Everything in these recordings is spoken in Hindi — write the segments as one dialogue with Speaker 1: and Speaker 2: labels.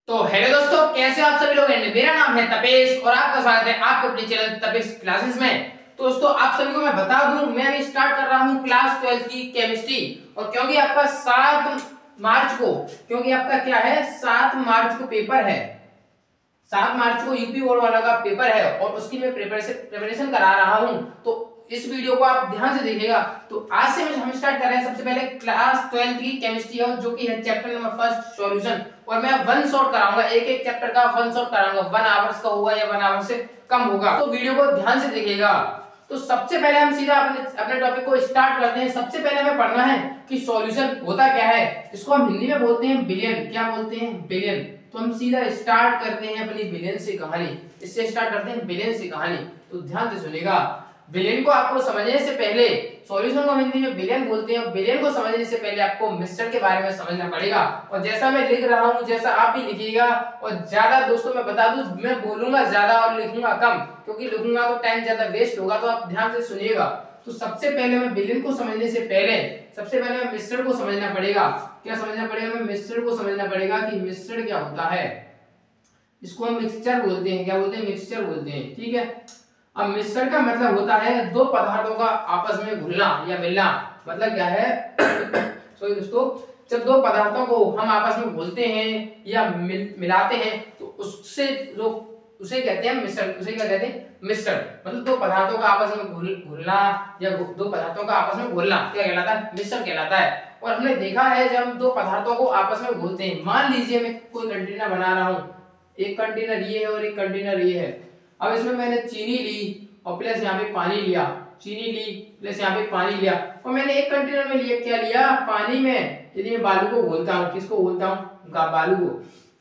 Speaker 1: तो हेलो दोस्तों, कैसे हो आप सभी लोग। मेरा नाम है तपेश और आपका स्वागत है आपके अपने चैनल तपेश क्लासेस में। तो दोस्तों आप सभी को मैं बता दूं, मैं अभी स्टार्ट कर रहा हूं क्लास 12 की केमिस्ट्री। और क्योंकि आपका 7 मार्च को क्योंकि आपका क्या है 7 मार्च को पेपर है। 7 मार्च को यूपी बोर्ड वाला का पेपर है और उसकी मैं प्रिपरेशन करा रहा हूं। तो इस वीडियो को आप ध्यान से देखिएगा। तो आज से हम स्टार्ट कर रहे हैं सबसे पहले क्लास 12 की केमिस्ट्री है, जो कि है चैप्टर नंबर फर्स्ट सॉल्यूशन। और मैं वन शॉट कराऊंगा, एक एक चैप्टर का वन शॉट कराऊंगा। 1 आवर्स का होगा या 1 आवर से कम होगा, तो वीडियो को ध्यान से देखिएगा। तो सबसे पहले हम सीधा अपने टॉपिक को स्टार्ट करते हैं। सबसे पहले हमें पढ़ना है कि सॉल्यूशन होता क्या है। इसको हम हिंदी में बोलते हैं बिलियन। क्या बोलते हैं? बिलियन। तो हम सीधा स्टार्ट करते हैं अपनी बिलियन से कहानी। इससे स्टार्ट करते हैं बिलियन से कहानी। तो ध्यान से सुनिएगा। बिलियन को आपको समझने से पहले, सॉल्यूशन को हम हिंदी में बिलियन बोलते हैं, बिलियन को समझने से पहले आपको मिक्सचर के बारे में समझना पड़ेगा। और जैसा मैं लिख रहा हूं, जैसा आप भी लिखिएगा। और ज्यादा दोस्तों मैं बता दूं, मैं बोलूंगा ज्यादा और लिखूंगा कम, क्योंकि लिखूंगा तो टाइम ज्यादा वेस्ट होगा। तो आप ध्यान से सुनिएगा। तो सबसे पहले मैं बिलियन को समझने से पहले सबसे पहले मैं मिक्सचर को समझना पड़ेगा। क्या समझना पड़ेगा? मैं मिक्सचर को समझना पड़ेगा कि मिक्सचर क्या होता है। इसको हम मिक्सचर बोलते हैं। क्या बोलते हैं? मिक्सचर बोलते हैं। ठीक है। अब मिक्सचर का मतलब होता है दो पदार्थों का आपस में घुलना या मिलना। मतलब क्या है सॉरी दोस्तों, जब दो पदार्थों को हम आपस में घोलते हैं या मिलाते हैं तो उससे जो उसे कहते हैं मिश्रण। उसे क्या कहते हैं? मिश्रण। मतलब दो पदार्थों का आपस में घुलना या दो पदार्थों का आपस में घोलना क्या कहलाता है? मिश्रण कहलाता है। और हमने देखा है जब हम दो पदार्थों को आपस में घोलते हैं, मान लीजिए मैं कोई कंटेनर बना रहा हूं, एक कंटेनर ये है और एक कंटेनर ये है। अब इसमें मैंने चीनी ली और प्लस यहाँ पे पानी लिया। चीनी ली प्लस यहाँ पे पानी लिया। और मैंने एक कंटेनर में लिया, क्या लिया? पानी में। यदि मैं बालू को घोलता हूँ, किसको घोलता हूँ? बालू को।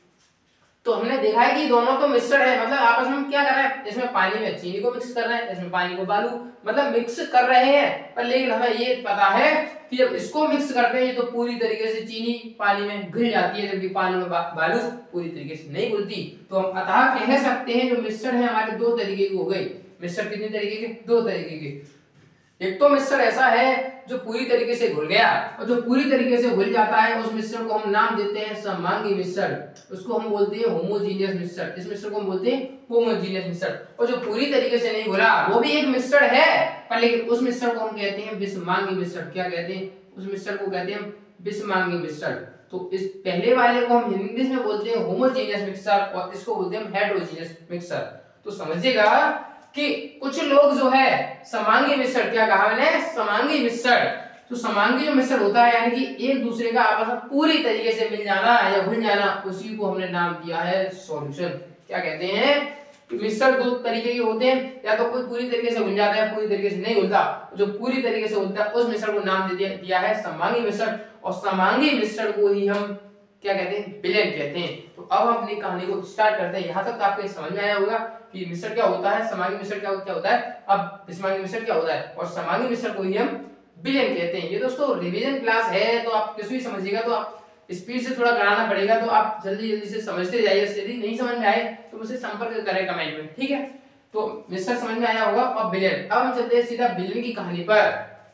Speaker 1: तो हमने देखा है कि दोनों तो मिक्सचर है। मतलब आपस में क्या कर रहे हैं? इसमें पानी में चीनी को मिक्स कर रहे हैं, इसमें पानी को बालू, मतलब मिक्स कर रहे हैं। पर लेकिन हमें ये पता है कि जब इसको मिक्स करते हैं तो पूरी तरीके से चीनी पानी में घुल जाती है, जबकि पानी में बालू पूरी तरीके से नहीं घुलती। तो हम अतः कह सकते हैं जो मिक्सचर है हमारे दो तरीके की हो गई। मिक्सचर कितने तरीके के? दो तरीके के। एक तो मिक्सचर ऐसा है जो पूरी तरीके से घुल गया, और जो पूरी तरीके से घुल जाता है उस मिक्सचर को हम नाम देते हैं समांगी मिक्सचर। उसको हम बोलते हैं होमोजीनियस मिक्सचर। इस मिक्सचर को हम बोलते हैं होमोजीनियस मिक्सचर। और जो पूरी तरीके से नहीं घुला वो भी एक मिक्सचर है, पर लेकिन उस मिक्सचर को हम कहते हैं विषमांगी मिक्सचर। क्या कहते हैं? उस मिक्सचर को कहते हैं विषमांगी मिक्सचर। तो इस पहले वाले को हम हिंदी में बोलते हैं होमोजीनियस मिक्सचर और इसको बोलते हैं हेटेरोजीनियस मिक्सचर। तो समझिएगा कि कुछ लोग जो है समांगी मिश्रण, क्या कहा मैंने? समांगी मिश्रण। तो समांगी जो मिश्रण होता है यानी कि एक दूसरे का आपस में पूरी तरीके से मिल जाना या घुल जाना, उसी को हमने नाम दिया है सॉल्यूशन। क्या कहते हैं? मिश्रण दो तरीके के होते हैं, या तो कोई पूरी तरीके से घुल जाता है, पूरी तरीके से नहीं घुलता। जो पूरी तरीके से घुलता है उस मिश्रण को नाम दिया है समांगी मिश्रण। और समांगी मिश्रण को ही हम क्या कहते हैं? विलयन कहते हैं। तो अब हम अपनी कहानी को स्टार्ट करते हैं। यहाँ तक तो आपको समझ में आया होगा कि मिश्रण क्या होता है, समांगी मिश्रण क्या होता है। अब विषमांगी मिश्रण क्या होता है और समांगी मिश्रण को ही हम विलयन कहते हैं। ये दोस्तों रिवीजन क्लास है, तो आप किसी भी समझिएगा तो आप स्पीड से थोड़ा कराना पड़ेगा, तो आप जल्दी जल्दी से समझते जाइए। यदि नहीं समझ में आए तो मुझसे संपर्क करें कमेंट में, ठीक है। तो मिश्रण समझ में आया होगा और विलयन। अब हम चलते हैं सीधा विलयन की कहानी पर।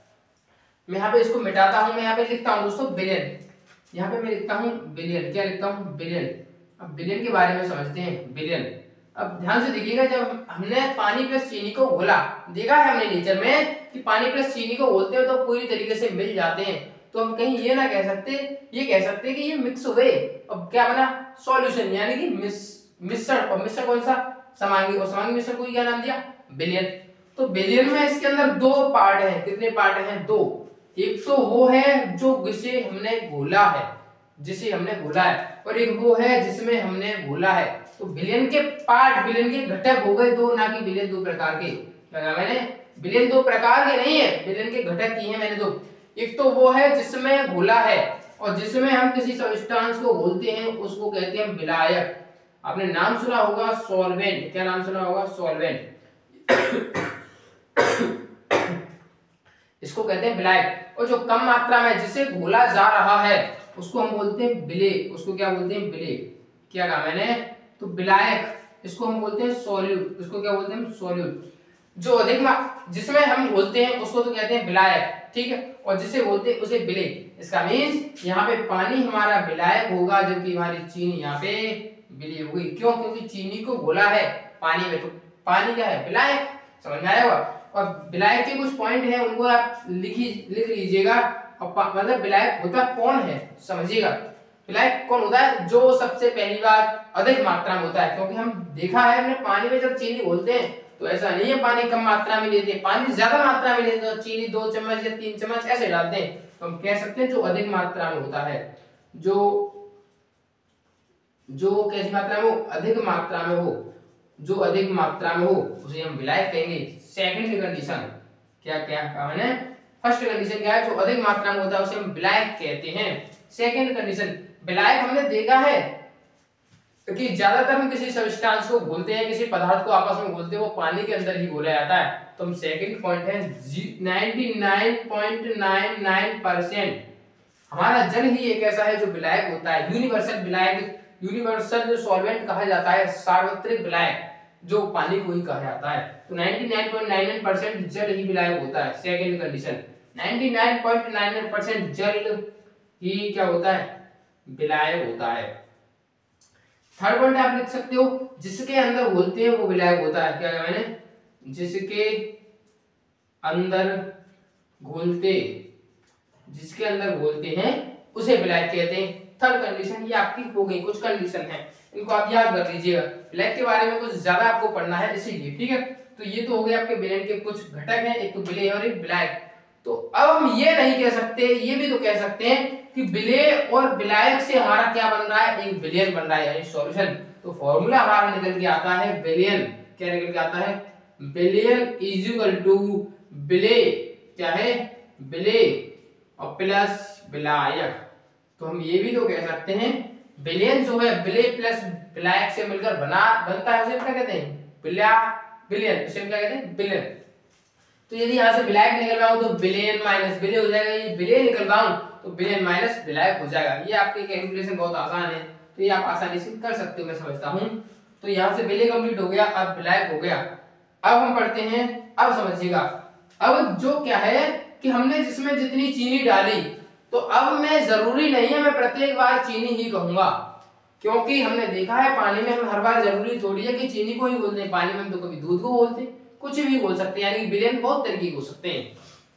Speaker 1: मैं यहाँ पे इसको मिटाता हूँ, मैं यहाँ पे लिखता हूँ दोस्तों विलयन। यहाँ पे मैं लिखता हूँ बिलियन। क्या लिखता हूँ? बिलियन। अब बिलियन के बारे में समझते हैं। बिलियन। अब ध्यान से देखिएगा, जब हमने पानी प्लस चीनी को घोला, देखा है हमने नेचर में कि पानी प्लस चीनी को घोलते हो तो पूरी तरीके से मिल जाते हैं। तो हम कहीं ये ना कह सकते, ये कह सकते कि ये मिक्स हुए। अब क्या बना? सॉल्यूशन, यानी कि मिश्रण। और मिश्रण कौन सा? समांगी। और समांगी मिश्रण को क्या नाम दिया? बिलियन। तो बिलियन में इसके अंदर दो पार्ट हैं। कितने पार्ट हैं? दो। एक तो वो है जो जिसे हमने घोला है, जिसे हमने घोला है, और एक वो है जिसमें हमने घोला है। तो विलयन के पार्ट, विलयन के घटक हो गए दो, ना कि विलयन दो प्रकार के। क्या कहा मैंने? विलयन दो प्रकार के नहीं है, विलयन के घटक किए हैं मैंने दो। एक तो वो है जिसमें घोला है, और जिसमें हम किसी सब्सटेंस को घोलते हैं उसको कहते हैं विलायक। आपने नाम सुना होगा सॉल्वेंट। क्या नाम सुना होगा? सॉल्वेंट। इसको कहते हैं विलायक। और जो कम मात्रा में जिसे घोला जा रहा है उसको हम बोलते हैं विलेय। उसको क्या बोलते हैं? विलेय। क्या कहा मैंने? तो विलायक। इसको हम बोलते हैं सॉल्यूट। इसको क्या बोलते हैं? सॉल्यूट। जो अधिक जिसमें हम घोलते हैं उसको तो कहते हैं विलायक, ठीक है। और जिसे बोलते हैं उसे विलेय। इसका मीन्स यहाँ पे पानी हमारा विलायक होगा जबकि हमारी चीनी यहाँ पे विलेय होगी। क्यों? क्योंकि चीनी को घोला है पानी में, तो पानी क्या है? विलायक। समझ में आया होगा। और विलायक के कुछ पॉइंट है उनको आप लिख लीजिएगा। और मतलब विलायक होता कौन है समझिएगा। विलायक कौन होता है? जो सबसे पहली बार अधिक मात्रा में होता है। क्योंकि हम देखा है हमने पानी में जब चीनी घोलते हैं तो ऐसा नहीं है पानी कम मात्रा में लेते हैं, पानी ज्यादा मात्रा में लेते हैं, तो चीनी 2 चम्मच या 3 चम्मच ऐसे डालते हैं। तो हम कह सकते हैं जो अधिक मात्रा में होता है, जो कैसी मात्रा में हो? अधिक मात्रा में हो, जो अधिक मात्रा में हो उसे हम विलायक कहेंगे। सेकंड कंडीशन क्या कहा मैंने? फर्स्ट कंडीशन क्या है? जो अधिक मात्रा में होता है उसे हम विलायक कहते हैं। सेकंड कंडीशन, विलायक हमने देखा है कि ज्यादातर हम किसी सब्सटेंस को घोलते हैं, किसी पदार्थ को आपस में घोलते हैं, वो पानी के अंदर ही घोला जाता है। तो हम सेकंड पॉइंट है 99.99% हमारा जल ही एक ऐसा है जो विलायक होता है, यूनिवर्सल विलायक, यूनिवर्सल सॉल्वेंट कहा जाता है, सार्वत्रिक विलायक जो पानी को ही कहा जाता है। तो 99.99% जल ही विलायक होता है। सेकंड कंडीशन 99.99% जल ही क्या होता है? विलायक होता है। थर्ड पॉइंट आप लिख सकते हो, जिसके अंदर घोलते हैं वो विलायक होता है। क्या कहा मैंने? जिसके अंदर घोलते हैं उसे विलायक कहते हैं। थर्ड कंडीशन ये आपकी हो गई। कुछ कंडीशन है इनको आप याद कर लीजिएगा। विलायक के बारे में कुछ ज्यादा आपको पढ़ना है इसीलिए, ठीक है। तो ये तो हो गए आपके विलेन के कुछ घटक हैं, एक तो विलेय और एक विलायक। तो अब हम ये नहीं कह सकते, ये भी तो कह सकते हैं कि विलेय और विलायक से हमारा क्या बन रहा है? एक विलयन बन रहा है, यानी सॉल्यूशन। तो फॉर्मूला हमारा निकल के आता है विलयन। क्या निकल के आता है? विलयन इज इक्वल टू विलेय, क्या है? विलेय और प्लस विलायक। तो हम ये भी तो कह सकते हैं विलयन जो है विलेय प्लस विलायक से मिलकर बनता है, उसे क्या कहते हैं? विलयन। उसे क्या कहते हैं? विलयन। तो यदि यहाँ से विलायक निकलवाऊं तो विलयन माइनस विलेय हो जाएगा, ये विलेय निकलवाऊं तो विलयन माइनस विलायक हो जाएगा। ये आपके कैलकुलेशन बहुत आसान है, तो ये आप आसानी से कर सकते हो, मैं समझता हूं। तो यहाँ से विलेय कंप्लीट हो गया, अब विलायक हो गया। अब हम पढ़ते हैं, अब समझिएगा। अब जो क्या है कि हमने जिसमें जितनी चीनी डाली, तो अब मैं जरूरी नहीं है मैं प्रत्येक बार चीनी ही कहूंगा, क्योंकि हमने देखा है पानी में हम हर बार जरूरी थोड़ी है कि चीनी को ही बोलते हैं। पानी में हम तो कभी दूध को बोलते हैं, कुछ भी बोल सकते हैं, यानी कि विलयन बहुत तरीके के हो सकते हैं।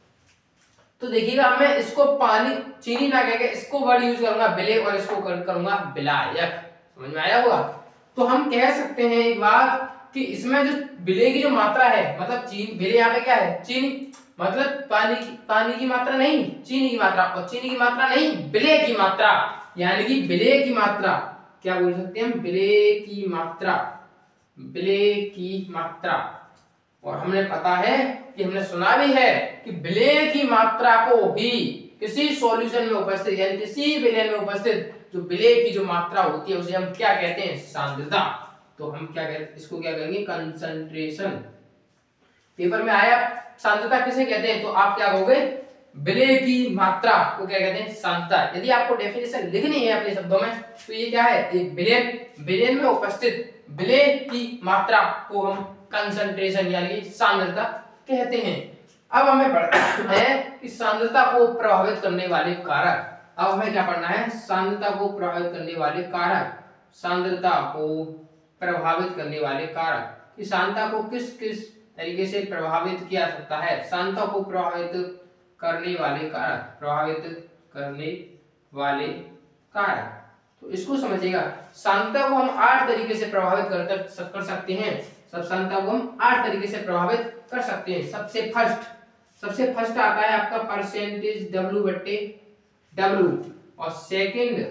Speaker 1: तो देखिएगा मैं इसको पानी चीनी ना कह के इसको वर्ड यूज करूंगा विलेय और इसको करूंगा विलायक। समझ में आया होगा। तो हम कह सकते हैं एक बात कि इसमें जो विलेय की जो मात्रा है, मतलब विलेय यहाँ पे क्या है? चीनी, मतलब पानी की मात्रा नहीं, चीनी की मात्रा, और चीनी की मात्रा नहीं, विलेय की मात्रा, यानी कि विलेय की मात्रा क्या बोल सकते हैं हम? विलेय की मात्रा, विलेय की मात्रा। और हमने पता है कि हमने सुना भी है कि विलेय की मात्रा को ही किसी सॉल्यूशन में उपस्थित, यानी किसी विलयन में उपस्थित जो विलेय की जो मात्रा होती है उसे हम क्या कहते हैं? सांद्रता। तो हम क्या कहते हैं? इसको क्या कहेंगे? कंसंट्रेशन। पेपर में आया सांद्रता किसे कहते हैं, तो आप क्या कहोगे? विलेय की मात्रा को क्या कहते हैं? सांद्रता। यदि आपको डेफिनेशन लिखनी है अपने शब्दों में तो ये क्या है? एक विलयन में उपस्थित विलेय की मात्रा को हम कंसंट्रेशन यानी कि सांद्रता कहते हैं। अब हमें पढ़ना है कि सांद्रता को प्रभावित करने वाले कारक। अब हमें क्या पढ़ना है? सांद्रता को प्रभावित करने वाले कारक। सांद्रता को प्रभावित करने वाले कारक, कि सांद्रता को किस किस तरीके से प्रभावित किया सकता है। सांद्रता को प्रभावित करने वाले कारक, प्रभावित करने वाले कारक। तो इसको समझिएगा। सांद्रता को हम 8 तरीके से प्रभावित कर सकते हैं। सब सांद्रता को हम 8 तरीके से प्रभावित कर सकते हैं। सबसे फर्स्ट आता है आपका परसेंटेज W बट्टे W, और सेकंड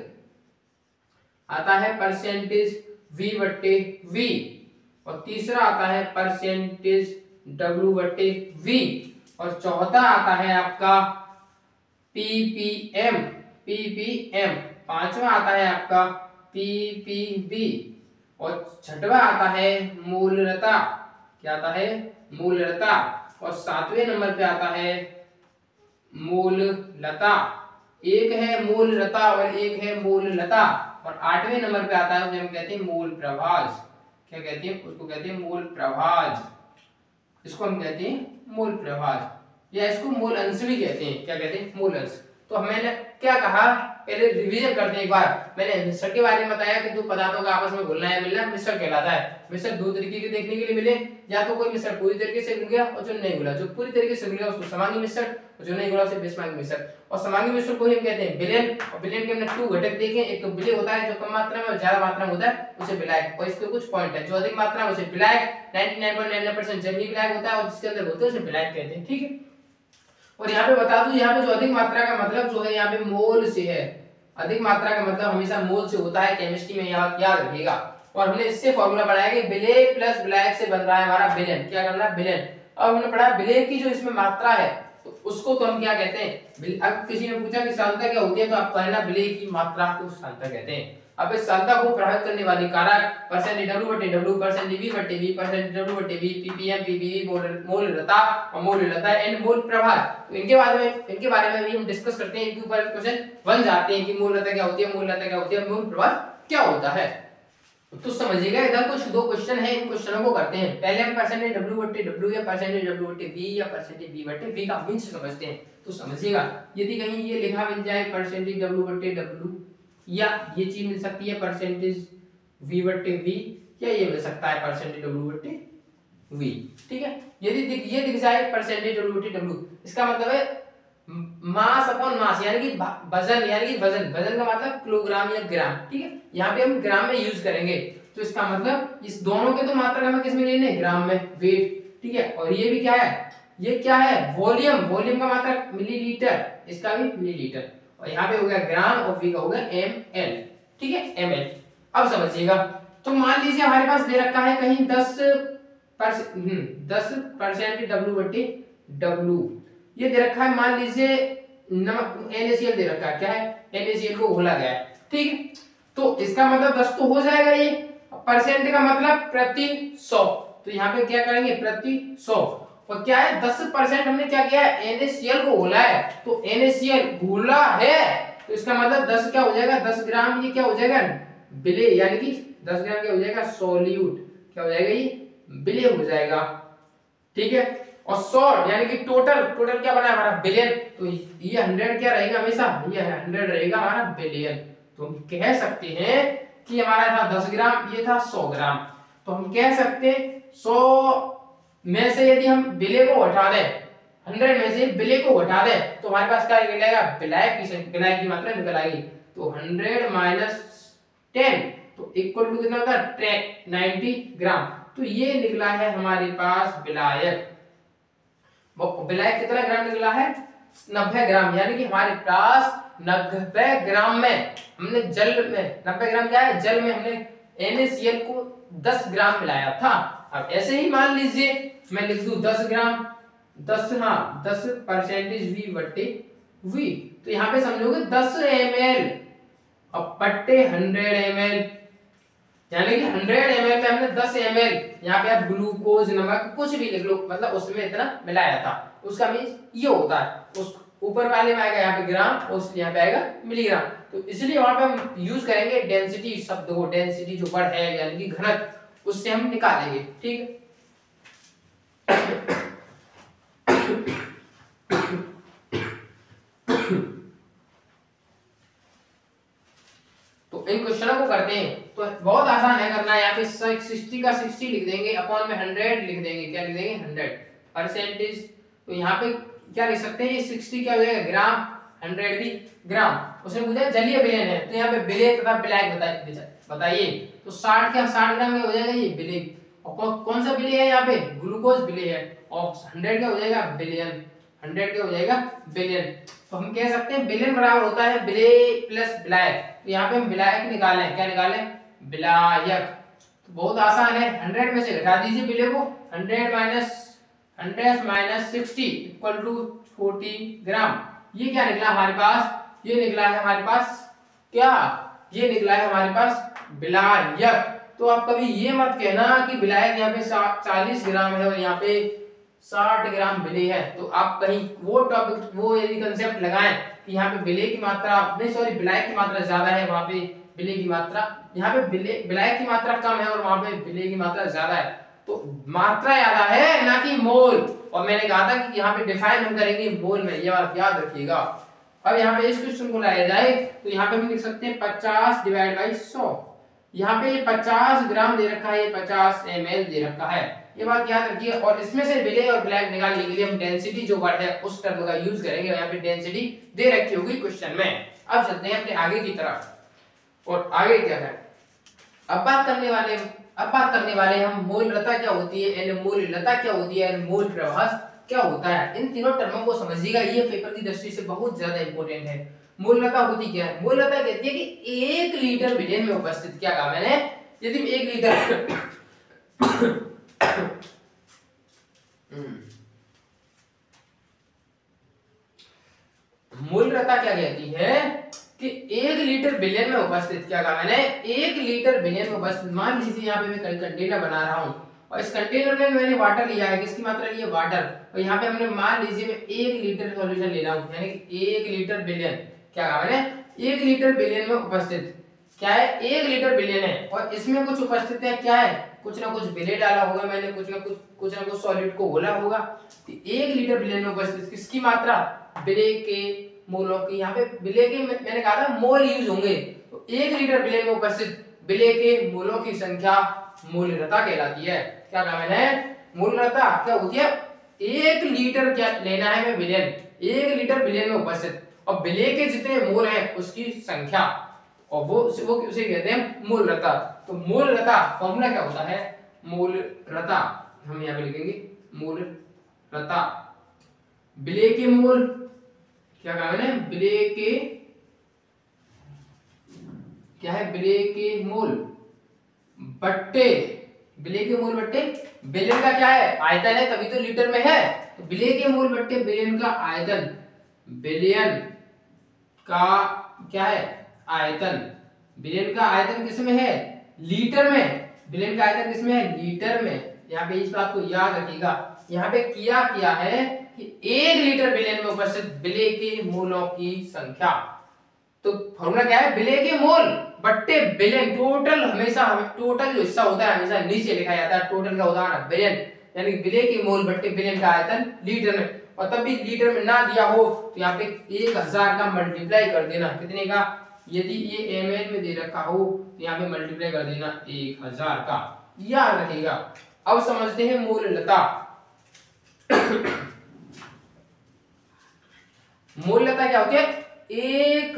Speaker 1: आता है परसेंटेज V बट्टे V, और तीसरा आता है परसेंटेज W बट्टे V, और चौथा आता है आपका ppm, पांचवा आता है आपका ppb, और छठवा आता है मूलरता। क्या आता है? मूलरता। और 7वें नंबर पे आता है मूललता। एक है मूलरता और एक है मूललता, और 8वें नंबर पे आता है उसे हम कहते हैं मूल प्रभाज। क्या कहते हैं? उसको कहते हैं मूल प्रभाज। इसको हम कहते हैं मूल प्रभाज। या इसको मोल अंश भी कहते हैं। क्या कहते हैं? मोल अंश। तो मैंने क्या कहा, पहले रिवीजन करते हैं एक बार। मैंने मिश्रण के बारे में बताया कि दो पदार्थों का आपस में घुलना या मिलना मिश्रण कहलाता है। मिश्रण दो तरीके के देखने के लिए मिले, या तो कोई मिश्रण पूरी तरीके से घुल गया और जो नहीं घुला, जो पूरी तरीके से घुल गया उसको समांगी मिश्रण, और जो नहीं घुला उसे विषमांगी मिश्रण। और समांगी मिश्रण को हम कहते हैं विलयन। और विलयन के हमने 2 घटक देखे, एक तो विलय होता है जो कम मात्रा में और ज्यादा मात्रा में होता है उसे विलायक, और इसके कुछ पॉइंट है। जो अधिक मात्रा में उसे विलायक, 99.99% जब भी विलायक होता है और जिसके अंदर होते हैं उसे विलायक कहते हैं। ठीक है, और यहाँ पे बता दूं, यहाँ पे जो अधिक मात्रा का मतलब जो है यहाँ पे मोल से है। अधिक मात्रा का मतलब हमेशा मोल से होता है, केमिस्ट्री में याद रखिएगा। और हमने इससे फॉर्मूला बनाया कि विलेय प्लस विलायक से बन रहा है हमारा विलयन। क्या करना है? विलयन। अब हमने पढ़ा विलेय की जो इसमें मात्रा है तो उसको तो हम क्या कहते हैं? अब किसी ने पूछा कि सांद्रता क्या होती है, तो आप कहना विलेय की मात्रा को सांद्रता कहते हैं। अब इस सांद्रता को प्रभावित करने वाली कारक percent W/W, percent V/V, percent W/V, ppm, ppv, मोलरता और मोलरता एंड मोल प्रभार। तो इनके बारे में भी हम डिस्कस करते हैं। इनके ऊपर क्वेश्चन बन जाते हैं कि मोलरता क्या होती है, मोलरता क्या होती है, मोल प्रभार क्या होता है। तो समझिएगा, इधर कुछ 2 क्वेश्चन है, इन क्वेश्चनों को करते हैं। पहले हम परसेंटेज W/W या परसेंटेज W/V या परसेंटेज V/V का मींस समझते हैं। तो समझिएगा, यदि कहीं ये लिखा मिल जाए परसेंटेज W/W, या ये चीज मिल सकती है परसेंटेज V/V, या ये मिल सकता है परसेंटेज W/V। ठीक है, यदि ये दिख जाए परसेंटेज W/W, इसका मतलब है मास अपॉन मास, यानी कि वजन, यानी कि वजन का मतलब किलोग्राम या ग्राम। ठीक है, यहाँ पे हम ग्राम में यूज करेंगे। तो इसका मतलब इस दोनों के तो मात्रा हमें किस में लेने हैं? ग्राम में, वेट। ठीक है, और ये भी क्या है? ये क्या है? वॉल्यूम। वॉल्यूम का मात्रा मिलीलीटर, इसका भी मिलीलीटर। और यहाँ पे हो गया ग्राम और V का हो गया ml। ठीक है, ml। अब समझिएगा, तो मान लीजिए हमारे पास दे रखा है कहीं 10% W/W, ये दे रखा है। मान लीजिए नमक NaCl दे रखा है। क्या है? NaCl को घोला गया है। ठीक है, तो इसका मतलब 10 तो हो जाएगा। ये परसेंट का मतलब प्रति 100, तो यहाँ पे क्या करेंगे? प्रति 100। और क्या है? 10% हमने क्या किया है? NaCl को घोला है। तो NaCl घोला है, तो इसका मतलब 10 क्या हो जाएगा? 10 ग्राम ये क्या हो जाएगा? विलेय, यानी कि 10 ग्राम क्या हो जाएगा? सोल्यूट। क्या हो जाएगा? ये विलेय हो जाएगा। ठीक है, और सॉल्ट यानी कि टोटल क्या बना है हमारा? बिलियन। तो ये 100 क्या रहेगा? हमेशा ये 100 रहेगा हमारा बिलियन। तो हम कह सकते हैं कि हमारा था 10 ग्राम, ये था 100 ग्राम। तो हम कह सकते हैं 100 में से यदि हम विलेय को हटा दें, 100 में से विलेय को हटा दें, तो हमारे पास क्या निकलेगा? विलायक की मात्रा निकल आएगी। तो 100 माइनस 10 तो इक्वल टू कितना होता है? 90 ग्राम। तो ये निकला है हमारे पास विलायक। विलायक कितना ग्राम निकला है? 90 ग्राम। यानी कि हमारे पास 90 ग्राम में हमने जल में 90 ग्राम क्या है? जल में हमने NaCl को 10 ग्राम मिलाया था। अब ऐसे ही मान लीजिए मैं लिख दूं 10 ग्राम, 10% V/V, तो यहाँ पे समझोगे 10 ml और बट्टे 100 ml, यानी कि 100 ml में हमने 10 ml, यहाँ पे आप ग्लूकोज, नमक कुछ भी लिख लो, मतलब उसमें इतना मिलाया था। उसका मीन्स ये होता है, उस ऊपर वाले में आएगा यहाँ पे ग्राम और यहाँ पे आएगा मिलीग्राम। तो इसलिए वहां पे हम यूज करेंगे डेंसिटी शब्द को। डेंसिटी जो वर्ड है यानी कि घनत्व, उससे हम निकालेंगे। ठीक है, तो इन क्वेश्चनों को करते हैं। तो बहुत आसान है करना। यहाँ पे 60 का 60 लिख देंगे, अपॉन में 100 लिख देंगे। क्या लिख देंगे? 100 परसेंटेज। तो यहाँ पे क्या लिख सकते हैं? ये 60 क्या हो जाएगा? ग्राम, 100 भी ग्राम। उसने पूछा जलीय विलयन है, तो यहाँ पे विलेय तथा विलायक बताइए। तो 60 ग्राम क्या हो जाएगा? ये विलेय। और कौन सा विलेय है? यहाँ पे ग्लूकोज विलेय है। और 100 क्या हो जाएगा? बिलियन। 100 क्या हो जाएगा? बिलियन। तो हम कह सकते हैं बिलियन बराबर होता है विलेय प्लस विलायक। तो यहाँ पे हम विलायक निकालें। क्या निकालें? विलायक। तो बहुत आसान है, 100 में से घटा दीजिए विलेय को। 100 माइनस 60 इक्वल टू 40 ग्राम। ये क्या निकला हमारे पास? ये निकला है हमारे पास क्या? ये निकला है हमारे पास विलायक। तो आप कभी ये मत कहना कि विलायक यहाँ पे 40 ग्राम है और यहाँ पे 60 ग्राम विलेय है। तो आप कहीं वो टॉपिक, वो यदि कंसेप्ट लगाएं कि यहाँ पे विलेय की मात्रा नहीं, सॉरी, विलायक की मात्रा ज्यादा है, वहां पे विलेय की मात्रा, यहाँ पे विलायक की मात्रा कम है और वहां पे विलेय की मात्रा ज्यादा है, तो मात्रा ज्यादा है ना कि मोल। और मैंने कहा था कि यहाँ पे डिफाइन हम करेंगे मोल में, ये बात याद रखिएगा। अब यहाँ पे इस क्वेश्चन को लाया जाए तो यहाँ पे हम लिख सकते हैं 50 डिवाइड बाई 100। यहाँ पे ये 50 ग्राम दे रखा है, ये 50 ml दे रखा है, ये बात याद रखिए। और इसमें से बिले और ब्लैक निकालने के लिए हम डेंसिटी जो वर्ड है उस टर्म का यूज करेंगे। यहाँ पे डेंसिटी दे रखी होगी क्वेश्चन में। अब चलते हैं अपने आगे की तरफ। और आगे क्या है, अब बात करने वाले हम मूललता क्या होती है एंड मूललता क्या होती है एंड मूल प्रवाह क्या होता है। इन तीनों टर्मों को समझिएगा, ये पेपर की दृष्टि से बहुत ज्यादा इंपॉर्टेंट है। मूललता होती क्या है? मूललता कहती है कि 1 लीटर विलेन में उपस्थित, क्या कहा मैंने, यदि 1 लीटर मूललता क्या कहती है कि 1 लीटर बिलियन में उपस्थित, क्या कहा मैंने, 1 लीटर बिलियन में उपस्थित। मान लीजिए यहाँ पे मैं कंटेनर बना रहा हूँ और इस कंटेनर में मैंने वाटर लिया है, किसकी मात्रा ली है, वाटर। और यहाँ पे हमने मान लीजिए मैं 1 लीटर सॉल्यूशन ले रहा हूँ, यानी 1 लीटर बिलियन, क्या कहा मैंने, 1 लीटर बिलियन में उपस्थित, क्या है, 1 लीटर बिलियन है। और इसमें कुछ उपस्थित है, क्या है, कुछ ना कुछ बिले डाला होगा मैंने, कुछ ना कुछ सॉलिड को घोला होगा। तो 1 लीटर बिलियन में उपस्थित किसकी मात्रा, बिले के मोलों की। यहाँ पे बिले के मैंने कहा था मोल यूज होंगे, तो 1 लीटर बिलियन में उपस्थित बिले के मोलों की संख्या मूललता कहलाती है। क्या कहा मैंने, मूललता क्या होती है, 1 लीटर क्या लेना है मैं बिलियन, 1 लीटर बिलियन में उपस्थित और बिले के जितने मोल है उसकी संख्या, और वो उसे कहते हैं मूललता। तो मूललता फॉर्मूला क्या होता है, मूललता हम यहाँ पे लिखेंगे मूललता, बिले के मोल, क्या कहा मैंने, बिले के, क्या है, बिले के मोल बट्टे, बिले के मोल बट्टे बिलियन का क्या है, आयतन है, तभी तो लीटर में है। तो बिले के मोल बट्टे बिलियन का आयतन, बिलियन का क्या है, आयतन, बिलियन का आयतन किसमें है, लीटर में, बिलियन का आयतन किसमें है, लीटर में। यहाँ पे इस बात को याद रखिएगा। यहाँ पे किया है कि 1 लीटर बिलियन में उपस्थित बिले के मोलों की संख्या। तो फॉर्मूला क्या है, बिले के मोल बट्टे बिलियन, टोटल हमेशा टोटल जो हिस्सा होता है हमेशा नीचे लिखा जाता है, टोटल का उदाहरण बिलियन, यानी बिले के मोल बट्टे बिलियन का आयतन लीटर में। और तब भी लीटर में ना दिया हो तो यहाँ पे 1000 का मल्टीप्लाई कर देना, कितने का, यदि ये ml में दे रखा हो तो यहाँ पे मल्टीप्लाई कर देना 1000 का, याद रखिएगा। अब समझते हैं मूललता। मूललता क्या होती है, एक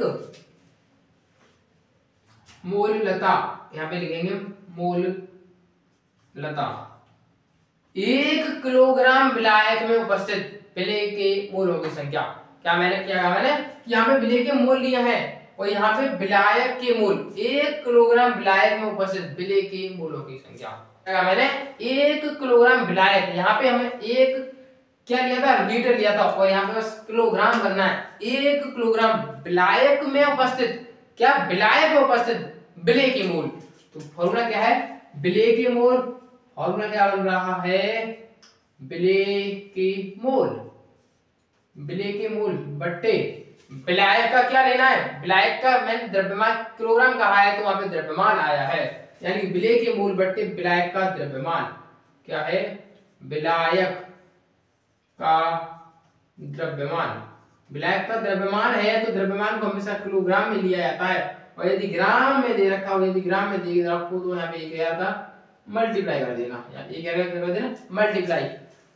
Speaker 1: मूललता, यहाँ पे लिखेंगे मूललता, 1 किलोग्राम विलायक में उपस्थित बिले के मोलों की संख्या। क्या कहा मैंने, यहाँ पे बिले के मोल लिया है और यहाँ पे विलायक के मोल, 1 किलोग्राम विलायक में उपस्थित बिले के मोलों की संख्या। क्या कहा मैंने, 1 किलोग्राम विलायक, यहाँ पे हमें एक क्या लिया था, लीटर लिया था, और यहाँ पे बस किलोग्राम करना है। 1 किलोग्राम विलायक में उपस्थित, क्या, विलायक में उपस्थित बिले के मोल। तो फॉर्मूला क्या है, बिले के मोल, फॉर्मूला क्या बन रहा है, बिले के मोल, बिले के मोल बट्टे विलायक का क्या लेना है, विलायक का मैंने द्रव्यमान किलोग्राम कहा है तो वहां पे द्रव्यमान आया है, यानी बिले के मोल बट्टे विलायक का द्रव्यमान, क्या है, विलायक का द्रव्यमान, विलायक का द्रव्यमान है तो द्रव्यमान को हमेशा किलोग्राम में लिया जाता है। और यदि ग्राम में दे रखा हो, यदि ग्राम में दे रखा हो तो यहाँ पे क्या था, मल्टीप्लाई कर देना, ये क्या कर देना, मल्टीप्लाई।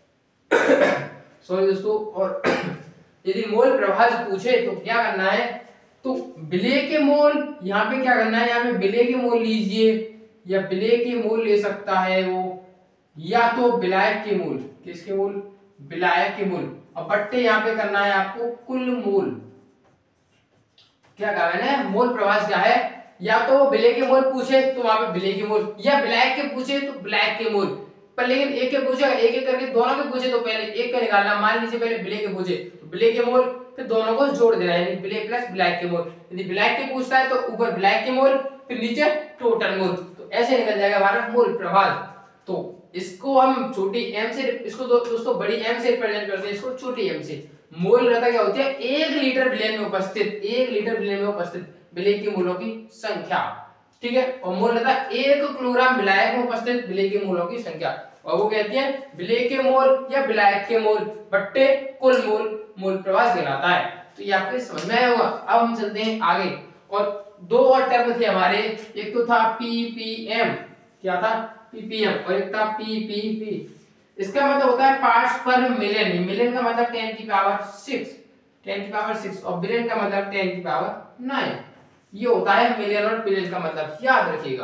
Speaker 1: सॉरी दोस्तों। और यदि मोल प्रवाह पूछे तो क्या करना है, तो बिले के मोल, यहाँ पे क्या करना है, यहाँ पे बिले के मोल लीजिए, या बिले के मोल ले सकता है वो, या तो विलायक के मोल, किसके मोल, विलायक के मोल, और बट्टे यहाँ पे करना है आपको कुल मोल। क्या कहा मैंने, मोल प्रवाह क्या है, या तो बिले के मोल पूछे तो वहां पे बिले के मोल, या विलायक के पूछे तो विलायक के मोल, पर लेकिन एक के पूछेगा, एक करके दोनों के पूछे तो पहले एक का निकालना। मान लीजिए पहले बिले के पूछे तो बिले के मोल, फिर दोनों को जोड़ देना, यानी बिले प्लस विलायक के मोल। यदि विलायक के पूछता है तो ऊपर विलायक के मोल, फिर नीचे टोटल मोल, तो ऐसे निकल जाएगा हमारा मोल प्रवाह। तो इसको हम छोटी m से, इसको दोस्तों बड़ी m से रिप्रेजेंट करते हैं, इसको छोटी m से। मूललता क्या होती है, 1 लीटर बिलियन में उपस्थित, 1 लीटर बिलियन में उपस्थित बिले के मोलों की संख्या, ठीक है। और मूललता 1 किलोग्राम विलायक में उपस्थित बिले के मोलों की संख्या। और वो कहती है विलेय के मोल या विलायक के मोल बट्टे कुल मोल मूल प्रवाह कहलाता है। तो ये आपके समझ में आया होगा। अब हम चलते हैं आगे, और दो और टर्म थे हमारे, एक तो था पीपीएम, क्या था पीपीएम, और एक था पीपीपी। इसका मतलब होता है पार्ट्स पर मिलियन, मिलियन का मतलब 10 की पावर 6 और बिलियन का मतलब 10 की पावर 9। ये होता है मिलियन और बिलियन का मतलब, याद रखिएगा।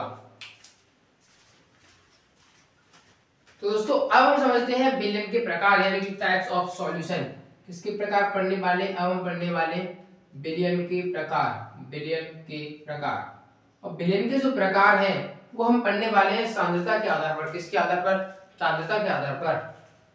Speaker 1: तो दोस्तों अब हम समझते हैं बिलियन के प्रकार यानी कि टाइप्स ऑफ सॉल्यूशन। किसके प्रकार पढ़ने वाले, अब हम पढ़ने वाले बिलियन के प्रकार, बिलियन के प्रकार। और बिलियन के जो प्रकार हैं वो हम पढ़ने वाले हैं सांद्रता के आधार पर। किसके आधार पर, सांद्रता के आधार पर।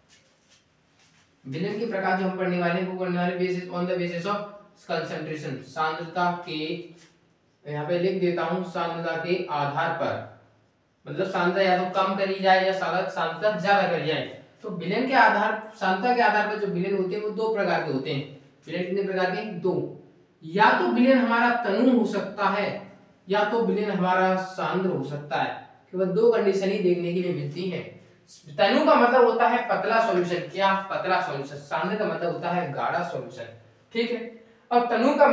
Speaker 1: बिलियन के प्रकार जो हम पढ़ने वाले हैं वो पढ़ने वाले basis on the basis of concentration, सांद्रता के, यहाँ पे लिख देता हूं सांद्रता के आधार पर, मतलब सांद्रता या तो कम करी जाए या सांद्रता ज्यादा करी जाए। तो बिलियन के आधार, सांद्रता के आधार पर जो बिलियन होते हैं वो दो प्रकार के होते हैं। बिलियन कितने प्रकार के, दो। या तो बिलियन हमारा तनु हो सकता है या तो बिलियन हमारा सांद्र हो सकता है। केवल दो कंडीशन ही देखने के लिए मिलती है। तनु का मतलब होता है पतला सॉल्यूशन, क्या पतला सॉल्यूशन। सांद्र का मतलब होता है गाढ़ा सॉल्यूशन, ठीक है। और तनु का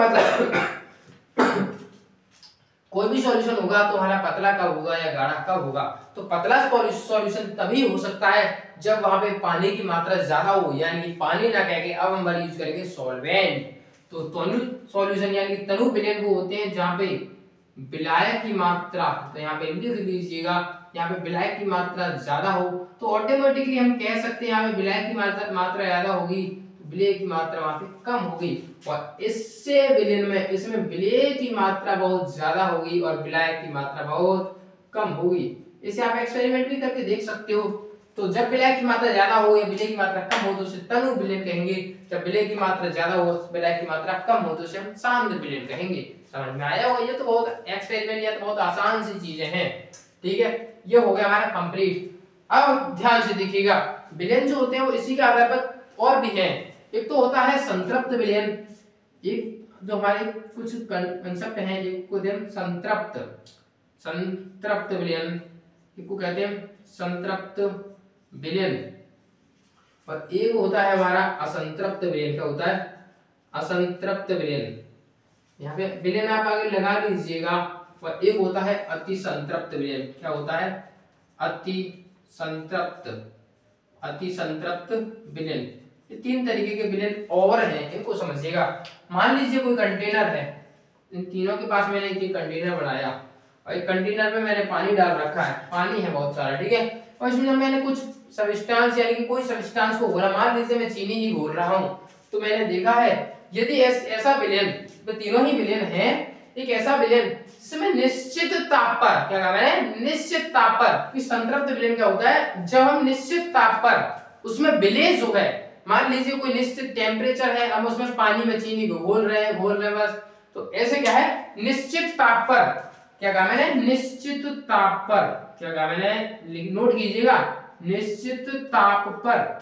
Speaker 1: मतलब कोई भी सॉल्यूशन होगा तो हमारा पतला कब होगा या गाढ़ा कब होगा। तो पतला सॉल्यूशन तभी हो सकता है जब वहां पे पानी की मात्रा ज्यादा हो, यानी कि पानी ना कह के अब हम वर्ड यूज करेंगे सॉल्वेंट। तो तनु सॉल्यूशन यानी कि तनु बिलियन वो होते हैं जहां पे विलायक की मात्रा, तो यहाँ पे लिख दीजिएगा, यहाँ पे विलायक की मात्रा ज्यादा हो तो ऑटोमेटिकली हम कह सकते हैं यहाँ पे विलायक की मात्रा ज्यादा होगी, विलेय की मात्रा वहां पे कम होगी। और इससे विलेय में, इसमें विलेय की मात्रा बहुत ज्यादा होगी और विलायक की मात्रा बहुत कम होगी। इसे आप एक्सपेरिमेंट भी करके देख सकते हो। तो जब विलायक की मात्रा ज्यादा हो या विलेय की मात्रा कम हो तो उसे तनु विलेय कहेंगे। जब विलेय की मात्रा ज्यादा हो, विलायक की मात्रा कम हो तो उसे हम सांद्र विलेय कहेंगे। समझ में आया होगा। ये तो बहुत एक्सपेरिमेंट या तो बहुत आसान सी चीजें हैं, ठीक है। ये हो गया हमारा कंप्लीट। अब ध्यान से देखिएगा, विलेय जो होते हैं वो इसी के आधार पर और भी है। एक तो होता है संतृप्त विलयन, एक जो हमारे कुछ कंसेप्ट हैं जिनको कहते हैं संतृप्त विलयन, इसको कहते हैं संतृप्त विलयन। और एक होता है हमारा असंतृप्त विलयन। क्या होता है, असंतृप्त विलयन। यहाँ पे विलयन आप आगे लगा लीजिएगा। और एक होता है अति संतृप्त विलयन। क्या होता है, अति संतृप्त विलयन। ये तीन तरीके के विलयन और हैं, इनको समझिएगा। मान लीजिए कोई कंटेनर है, इन तीनों के पास मैंने एक कंटेनर बनाया और एक कंटेनर में मैंने पानी डाल रखा है, पानी है बहुत सारा, ठीक है। और इसमें मैंने कुछ सब्सटेंस यानी कि कोई सब्सटेंस को घोला, मान लीजिए मैं चीनी ही घोल रहा हूं। तो मैंने देखा है यदि ऐसा विलयन, तो तीनों ही विलयन हैं, एक ऐसा विलयन जिसमें निश्चित ताप पर, क्या कहा मैंने, निश्चित ताप पर। कि संतृप्त विलयन क्या होता है, जब हम निश्चित ताप पर उसमें विलय जो है, मान लीजिए कोई निश्चित टेम्परेचर है, हम उसमें पानी में चीनी को घोल रहे हैं बस। तो ऐसे क्या है, निश्चित ताप पर, क्या कहा मैंने, निश्चित ताप पर, क्या कहा मैंने, नोट कीजिएगा, निश्चित ताप पर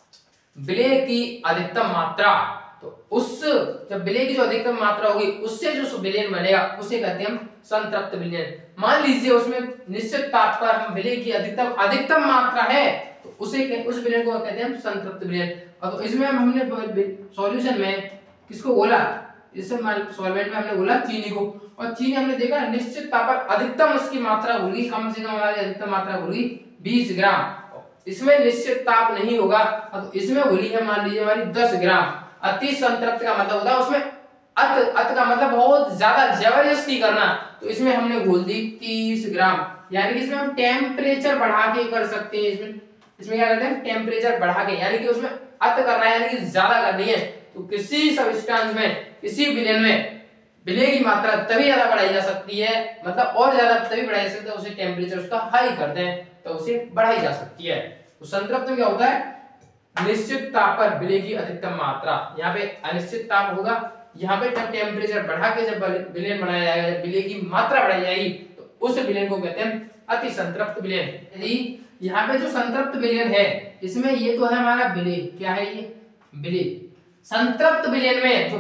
Speaker 1: विलय की अधिकतम मात्रा। तो उस जब विलय की जो अधिकतम मात्रा होगी उससे जो विलयन बनेगा उसे कहते हैं हम संतृप्त विलयन। मान लीजिए उसमें निश्चित ताप पर हम विलय की अधिकतम मात्रा है तो उसे उस विलयन को कहते हैं हम संतृप्त विलयन। और तो इसमें हमने सॉल्यूशन में किसको बोला, इससे सॉल्वेंट में हमने बोला चीनी को। और चीनी हमने देखा निश्चित ताप पर अधिकतम उसकी मात्रा होगी, कम से कम हमारी अधिकतम मात्रा होगी 20 ग्राम। इसमें निश्चित ताप नहीं होगा, तो इसमें होली है मान लीजिए हमारी 10 ग्राम। अति संतृप्त का मतलब होता है उसमें अत का मतलब बहुत ज्यादा जबरदस्ती करना, तो इसमें हमने घोल दी 30 ग्राम। यानी कि इसमें हम टेम्परेचर बढ़ा के कर सकते हैं। इसमें क्या करते हैं, टेम्परेचर बढ़ा के, यानी कि उसमें अत करना है, यानी कि ज्यादा करनी है। तो किसी सब्सटेंस में, किसी विलयन में विलय की मात्रा तभी ज्यादा बढ़ाई जा सकती है, मतलब और ज्यादा तभी बढ़ाई जा सकती है, उसे टेम्परेचर उसका हाई करते हैं तो उसे बढ़ाई जा सकती है। तो संतृप्त में क्या होता है, निश्चित ताप पर विलय की अधिकतम मात्रा। यहाँ पे अनिश्चित ताप होगा, यहाँ पे जब टेम्परेचर बढ़ा के जब विलयन बनाया जाएगा, जब विलय की मात्रा बढ़ाई जाएगी तो उस विलयन को कहते हैं अति संतृप्त विलयन। यदि यहाँ पे जो संतृप्त विलयन है इसमें ये तो है हमारा विलय, क्या है ये, विलय। संतृप्त विलयन में जो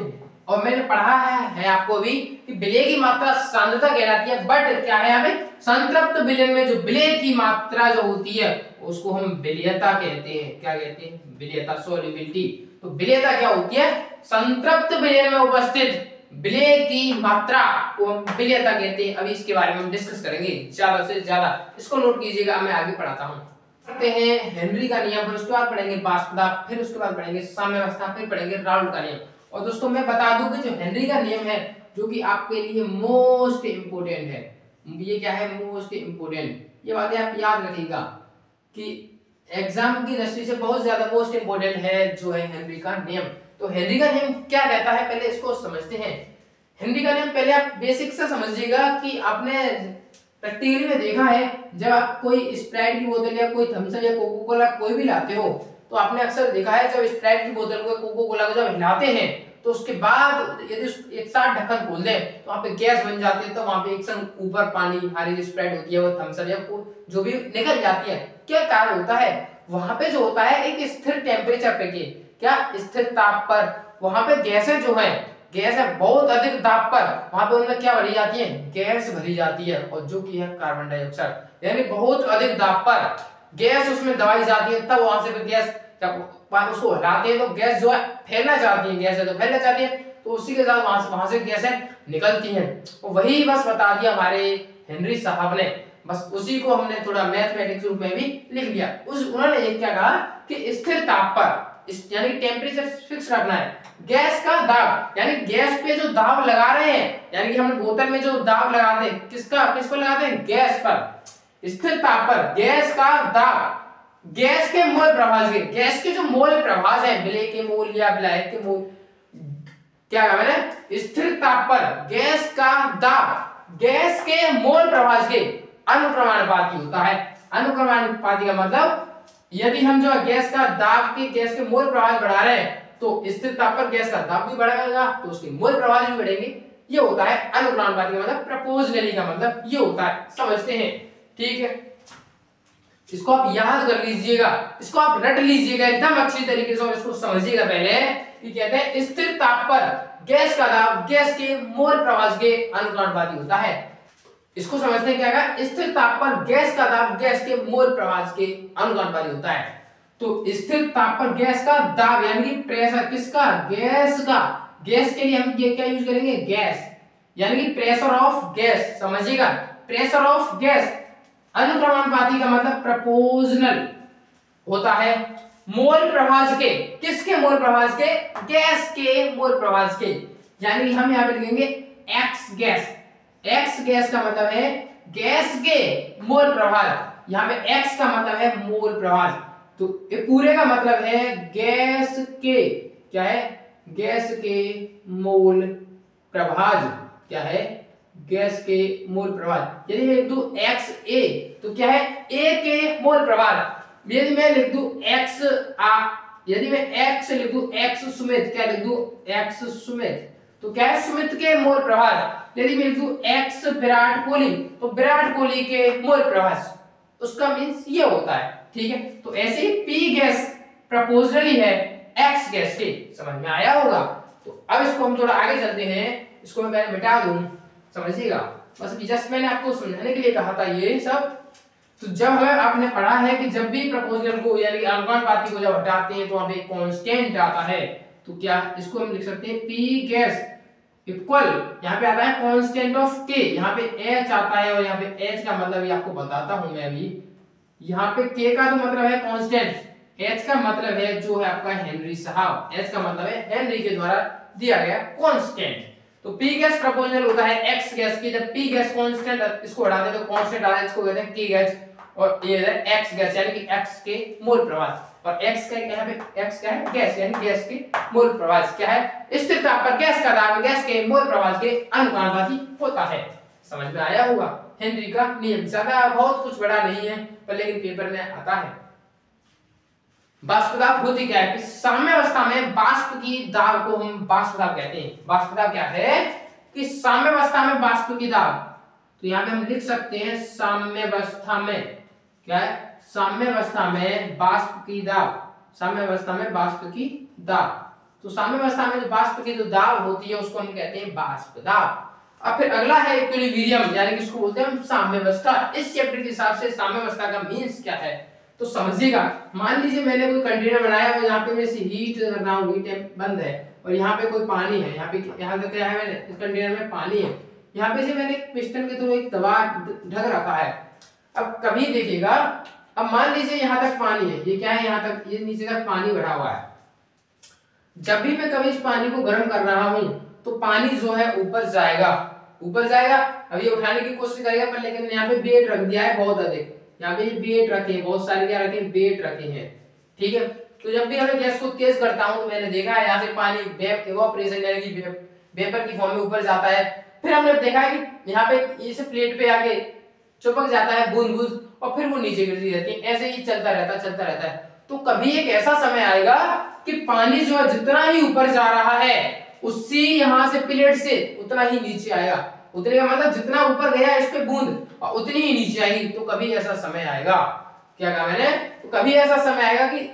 Speaker 1: और मैंने पढ़ा है आपको भी कि विलय की मात्रा सांद्रता कहलाती है, बट क्या है हमें संतृप्त विलयन में जो विलय की मात्रा जो होती है उसको हम विलयता कहते हैं। क्या कहते हैं? विलयता, सॉल्युबिलिटी। तो विलयता क्या होती है? संतृप्त विलयन में उपस्थित विलय की मात्रा को हम विलयता कहते हैं। अभी इसके बारे में हम डिस्कस करेंगे ज्यादा से ज्यादा, इसको नोट कीजिएगा, मैं आगे पढ़ाता हूँ। पढ़ते हैं हेनरी का नियम, फिर उसके बाद पढ़ेंगे बाष्पदाब, फिर उसके बाद पढ़ेंगे साम्यावस्था, फिर पढ़ेंगे राउल्ट का नियम। और दोस्तों मैं बता दूं कि जो हेनरी का नियम है जो कि आपके लिए मोस्ट इंपोर्टेंट है, ये क्या है? Most important. ये बातें आप याद रखिएगा कि एग्जाम की दृष्टि से बहुत ज्यादा मोस्ट इंपोर्टेंट है जो है हेनरी का नियम। तो हेनरी का नियम क्या कहता है पहले इसको समझते हैं। हेनरी का नियम पहले आप बेसिक से समझिएगा कि आपने प्रैक्टिकली में देखा है जब आप कोई स्प्राइट की बोतल या कोई थम्स अप या कोको कोला कोई भी लाते हो तो आपने अक्सर देखा है जब स्प्राइट की बोतल को कोको कोला को जब हिलाते हैं तो उसके बाद यदि एक साथ ढक्कन खोल दें तो वहां पे गैस बन जाती है, तो वहां पे एक संग ऊपर पानी हमारी जो स्प्राइट होती है वो थम्स अप या जो भी निकल जाती है। क्या कारण होता है? वहां पे जो होता है एक स्थिर टेम्परेचर पे, क्या स्थिर ताप पर वहां पे गैसें जो है गैस है बहुत अधिक दाब पर वहां पे उनमें क्या भरी जाती है? गैस भरी जाती है, और जो कि है कार्बन डाइऑक्साइड। यानी बहुत अधिक दाब पर गैस उसमें दबाई जाती है, तब वहां से फिर गैस जब उसको हिलाते हैं तो गैस जो है फैलना चाहती है, गैस है तो फैलना चाहती है, तो उसी के साथ वहां से गैसें निकलती हैं। तो वही बस बता दिया हमारे हेनरी साहब ने, बस उसी को हमने थोड़ा मैथमेटिक्स रूप में भी लिख लिया। उन्होंने ये क्या कहा कि स्थिर ताप पर यानी टेम्परेचर फिक्स रखना है, गैस का दाब यानी गैस पे जो दाब लगा रहे हैं, यानी कि हम बोतल में जो दाब लगाते हैं किस पर लगाते हैं? गैस पर। स्थिर ताप पर गैस का दाब गैस के मोल प्रभाव के, गैस के जो मोल प्रभाव है विलय के मोल या विलायक के मोल, क्या कहा मैंने? स्थिर ताप पर गैस का दाब गैस के मोल प्रभाव के अनुक्रमानुपाती होता है। अनुक्रमानुपाती का मतलब यदि हम जो गैस का दाब के गैस के मोल प्रभाव बढ़ा रहे हैं तो स्थिर ताप पर गैस का दाब भी बढ़ेगा तो उसके मोल प्रभाव भी बढ़ेंगे। ये होता है अनुक्रमानुपाती का मतलब, प्रपोर्शनली का मतलब ये होता है। समझते हैं? ठीक है, इसको आप याद कर लीजिएगा, इसको आप रट लीजिएगा एकदम अच्छी तरीके से, और इसको समझिएगा पहले कि कहते हैं स्थिर ताप पर गैस का दाब गैस के मोल प्रभाव के अनुक्रमानुपाती होता है। इसको समझते हैं क्या कहा? स्थिर ताप पर गैस का दाब गैस के मोल प्रभाव के अनुपाती होता है। तो स्थिर ताप पर गैस का दाब यानी कि प्रेशर किसका? गैस का। गैस के लिए हम ये क्या यूज करेंगे? गैस, यानी कि प्रेशर ऑफ गैस। समझिएगा, प्रेशर ऑफ गैस अनुक्रमानुपाती का मतलब प्रोपोर्शनल होता है मोल प्रभाव के। किसके मोल प्रभाव के? गैस के मोल प्रभाव के। यानी हम यहां पे लिखेंगे एक्स गैस। एक्स गैस का मतलब है गैस के मोल प्रभाव, यहाँ पे एक्स का मतलब है मोल प्रभाव, तो ये पूरे का मतलब है गैस के, क्या है? गैस के मोल प्रभाव। क्या है? गैस के मोल प्रभाव। यदि मैं लिख दूं एक्स ए तो क्या है? ए के मोल प्रभाव। यदि मैं लिख दूं एक्स यदि मैं एक्स लिख दूं एक्स सुमित, क्या लिख दूं? एक्स सुमित, तो क्या है? सुमित के मोल प्रभाव। यदि मैं लिख दूं एक्स विराट कोहली तो विराट कोहली के मोल प्रभाव, उसका मींस ये होता है। ठीक है, तो ऐसे पी गैस प्रोपोर्शनली है एक्स गैस के। समझ में आया होगा? तो अब इसको हम थोड़ा आगे चलते हैं, इसको मैं पहले मिटा दूं, समझिएगा, बस जस्ट मैंने आपको समझाने के लिए कहा था ये सब। तो जब हमें आपने पढ़ा है कि जब भी प्रोपोर्शनल को यानी अनुपाती को जब हटाते हैं तो वहां पे कांस्टेंट आता है, तो क्या इसको हम लिख सकते हैं पी गैस इक्वल, यहाँ पे आता है कांस्टेंट ऑफ के, यहाँ पे एच आता है, और यहाँ पे एच का मतलब ये आपको बताता हूं मैं अभी। यहाँ पे के का तो मतलब है कांस्टेंट, एच का मतलब है जो है आपका हेनरी साहब, एच का मतलब है हेनरी के द्वारा दिया गया कांस्टेंट। तो पी गैस प्रोपोर्शनल होता है एक्स गैस की। जब पी गैस कांस्टेंट, इसको हटा दें तो कांस्टेंट आ रहा है, इसको कहते हैं के गैस, और ये है एक्स गैस यानी कि एक्स के मोल प्रभाव, और एक्स का यहाँ पे एक्स क्या है? गैस, यानी गैस के मोल प्रभाव क्या है? स्थिर ताप पर गैस का दाब गैस के मोल प्रभाव के अनुपाती होता है। समझ में आया होगा? हेनरी का नियम ज्यादा बहुत कुछ बड़ा नहीं है पर लेकिन पेपर में आता है। वाष्प दाब होती क्या है कि साम्य अवस्था में वाष्प की दाब को हम वाष्प दाब कहते हैं। वाष्प दाब क्या है कि साम्य अवस्था में वाष्प की दाब, तो यहाँ पे हम लिख सकते हैं साम्य अवस्था में, क्या है? साम्य अवस्था में वाष्प की दाब, साम्य अवस्था में वाष्प की दाब, तो साम्य अवस्था में जो वाष्प की जो दाब होती है उसको हम कहते हैं वाष्प दाब। अब फिर अगला है इक्विलिब्रियम, यानी कि इसको बोलते हैं हम साम्य अवस्था। इस चैप्टर के हिसाब से साम्य अवस्था का मीन्स क्या है तो समझिएगा। मान लीजिए मैंने कोई कंटेनर बनाया और यहाँ पे मैं इसे हीट कर रहा हूँ, हीट बंद है और यहाँ पे कोई पानी है, यहाँ तक क्या है, मैंने इस कंटेनर में पानी है, यहाँ पे से मैंने पिस्टन के थ्रू एक दबाव ढक रखा है। अब कभी देखिएगा, अब मान लीजिए यहाँ तक पानी है, ये क्या है, यहाँ तक, ये नीचे तक पानी भरा हुआ है। जब भी मैं कभी इस पानी को गर्म कर रहा हूँ तो पानी जो है ऊपर जाएगा, ऊपर जाएगा। अब ये उठाने की कोशिश करेगा पर लेकिन यहाँ पे वेट रख दिया है बहुत अधिक, यहाँ पे वेट रखे हैं, बहुत सारे क्या रखे हैं, वेट रखे हैं, ठीक है। तो जब भी मैं गैस को तेज करता हूँ तो मैंने देखा है यहाँ से पानी इवेपोरेशन यानी कि वेपर की फॉर्म में ऊपर जाता है। फिर हमने देखा है कि यहाँ पे इस प्लेट पे आके चिपक जाता है बूंद बूंद और फिर वो नीचे गिरती रहती है, ऐसे ही चलता रहता है। तो कभी एक ऐसा समय आएगा कि पानी जो है जितना ही ऊपर जा रहा है उसी यहाँ से प्लेट से उतना ही नीचे आएगा, उतने का मतलब जितना ऊपर गया इस पे बूंद और उतनी ही नीचे आएगी। तो कभी ऐसा समय आएगा, क्या कहा मैंने, तो कभी ऐसा समय आएगा कि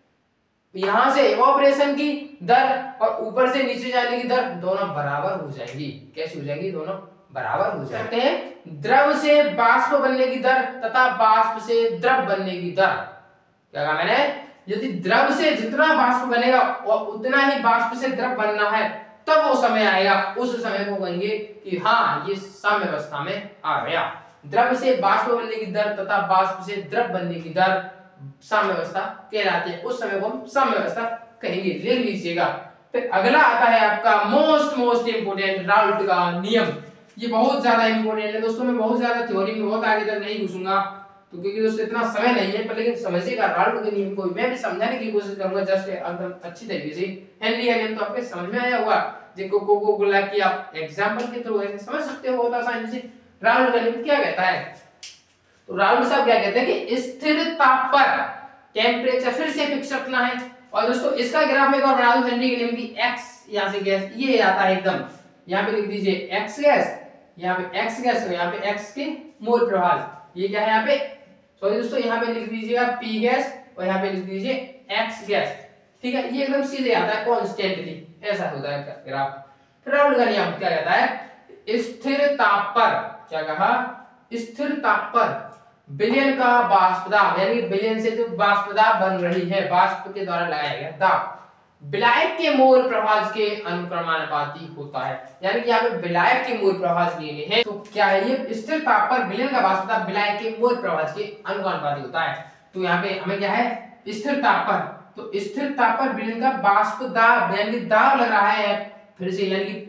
Speaker 1: यहां से इवेपोरेशन की दर और ऊपर से नीचे जाने की दर दोनों बराबर हो जाएगी। कैसी हो जाएगी, दोनों बराबर हो जाते हैं। द्रव से बाष्प बनने की दर तथा बाष्प से द्रव बनने की दर, क्या कहा मैंने, यदि द्रव से जितना बाष्प बनेगा और उतना ही बाष्प से द्रव बनना है तब वो समय आएगा, उस समय को कहेंगे कि हाँ ये साम्य अवस्था में आ गया। द्रव से बाष्प बनने की दर तथा बाष्प से द्रव बनने की दर साम्य अवस्था कहलाती है, उस समय को हम साम्य अवस्था कहेंगे, लिख लीजिएगा। फिर अगला आता है आपका मोस्ट इंपोर्टेंट राउल्ट का नियम। ये बहुत ज्यादा इंपोर्टेंट है दोस्तों, मैं बहुत ज्यादा थ्योरी में बहुत आगे तक नहीं घुसूंगा तो क्योंकि दोस्तों इतना समय नहीं है, पर लेकिन समझिएगा राउल्ट के नियम को मैं भी समझाने की कोशिश करूंगा जस्ट एकदम अच्छी तरीके से। हेनरी का नियम तो आपके समझ में आया होगा, जिनको कोको कोला की आप एग्जांपल के थ्रू ऐसे समझ सकते हो बहुत आसानी से। राउल्ट का नियम क्या कहता है, तो राउल्ट साहब क्या कहते हैं कि स्थिर ताप पर टेम्परेचर फिर से फिक्स रखना है। और दोस्तों इसका ग्राफ में एक और बना दूं, हेनरी के नियम की x यहां से गैस ये आता है एकदम, यहां पे लिख दीजिए x गैस, यहां पे x गैस, यहां पे x के मोल प्रवाह, ये क्या है यहाँ पे, सॉरी दोस्तों यहाँ पे लिख दीजिएगा p गैस और यहाँ पे लिख दीजिए x गैस, ठीक है। ये एकदम सीधे आता है कांस्टेंटली, ऐसा होता है ग्राफ। फिर राउल्ट का नियम क्या कहता है, स्थिर ताप पर, क्या कहा, स्थिर ताप पर विलयन का वाष्प दाब, यानी विलयन से जो वाष्प दाब बन रही है, वाष्प के द्वारा लगाया गया दाब विलायक के मोल प्रवाह के अनुक्रमानुपाती होता है। यानी कि यहाँ पे विलायक के मोल प्रवाह लेने हैं तो क्या है, ये स्थिर ताप पर विलयन का वाष्प दाब विलायक के मोल प्रवाह के अनुक्रमानुपाती होता है। तो यहाँ पे हमें क्या है, स्थिर ताप पर, तो स्थिर ताप पर विलयन का वाष्प दाब यानी कि दाब लग रहा है फिर से, यानी कि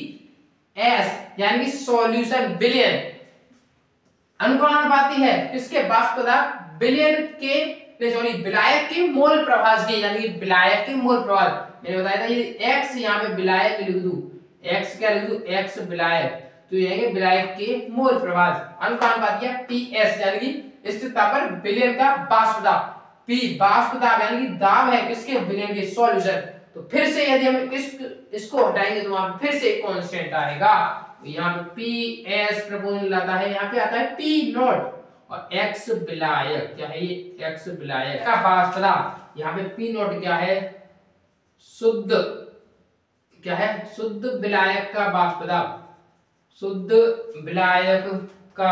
Speaker 1: PS यानी कि सॉल्यूशन विलयन अनुक्रमानुपाती है किसके, वाष्प दाब विलयन के सॉरी विलायक के मोल प्रवाह के, यानी कि विलायक के मोल प्रवाह। मैंने बताया था ये x यहाँ पे विलायक लिख दूं, x क्या लिख दूं, x विलायक, तो ये है विलायक के मोल प्रवाह अनुपाती है PS यानी कि स्थिर ताप पर विलयन का वाष्प दाब, P वाष्प दाब यानी कि दाब है किसके, विलयन के, सॉल्यूशन। तो फिर से यदि हम इसको हटाएंगे तो वहां फिर से एक कांस्टेंट आएगा, यहाँ पे PS प्रपोजल आता है, यहाँ पे आता है P नॉट और x विलायक, क्या है ये x विलायक का वाष्प दाब, यहाँ पे P नॉट क्या है, शुद्ध, क्या है, शुद्ध विलायक का वाष्प दाब, शुद्ध विलायक का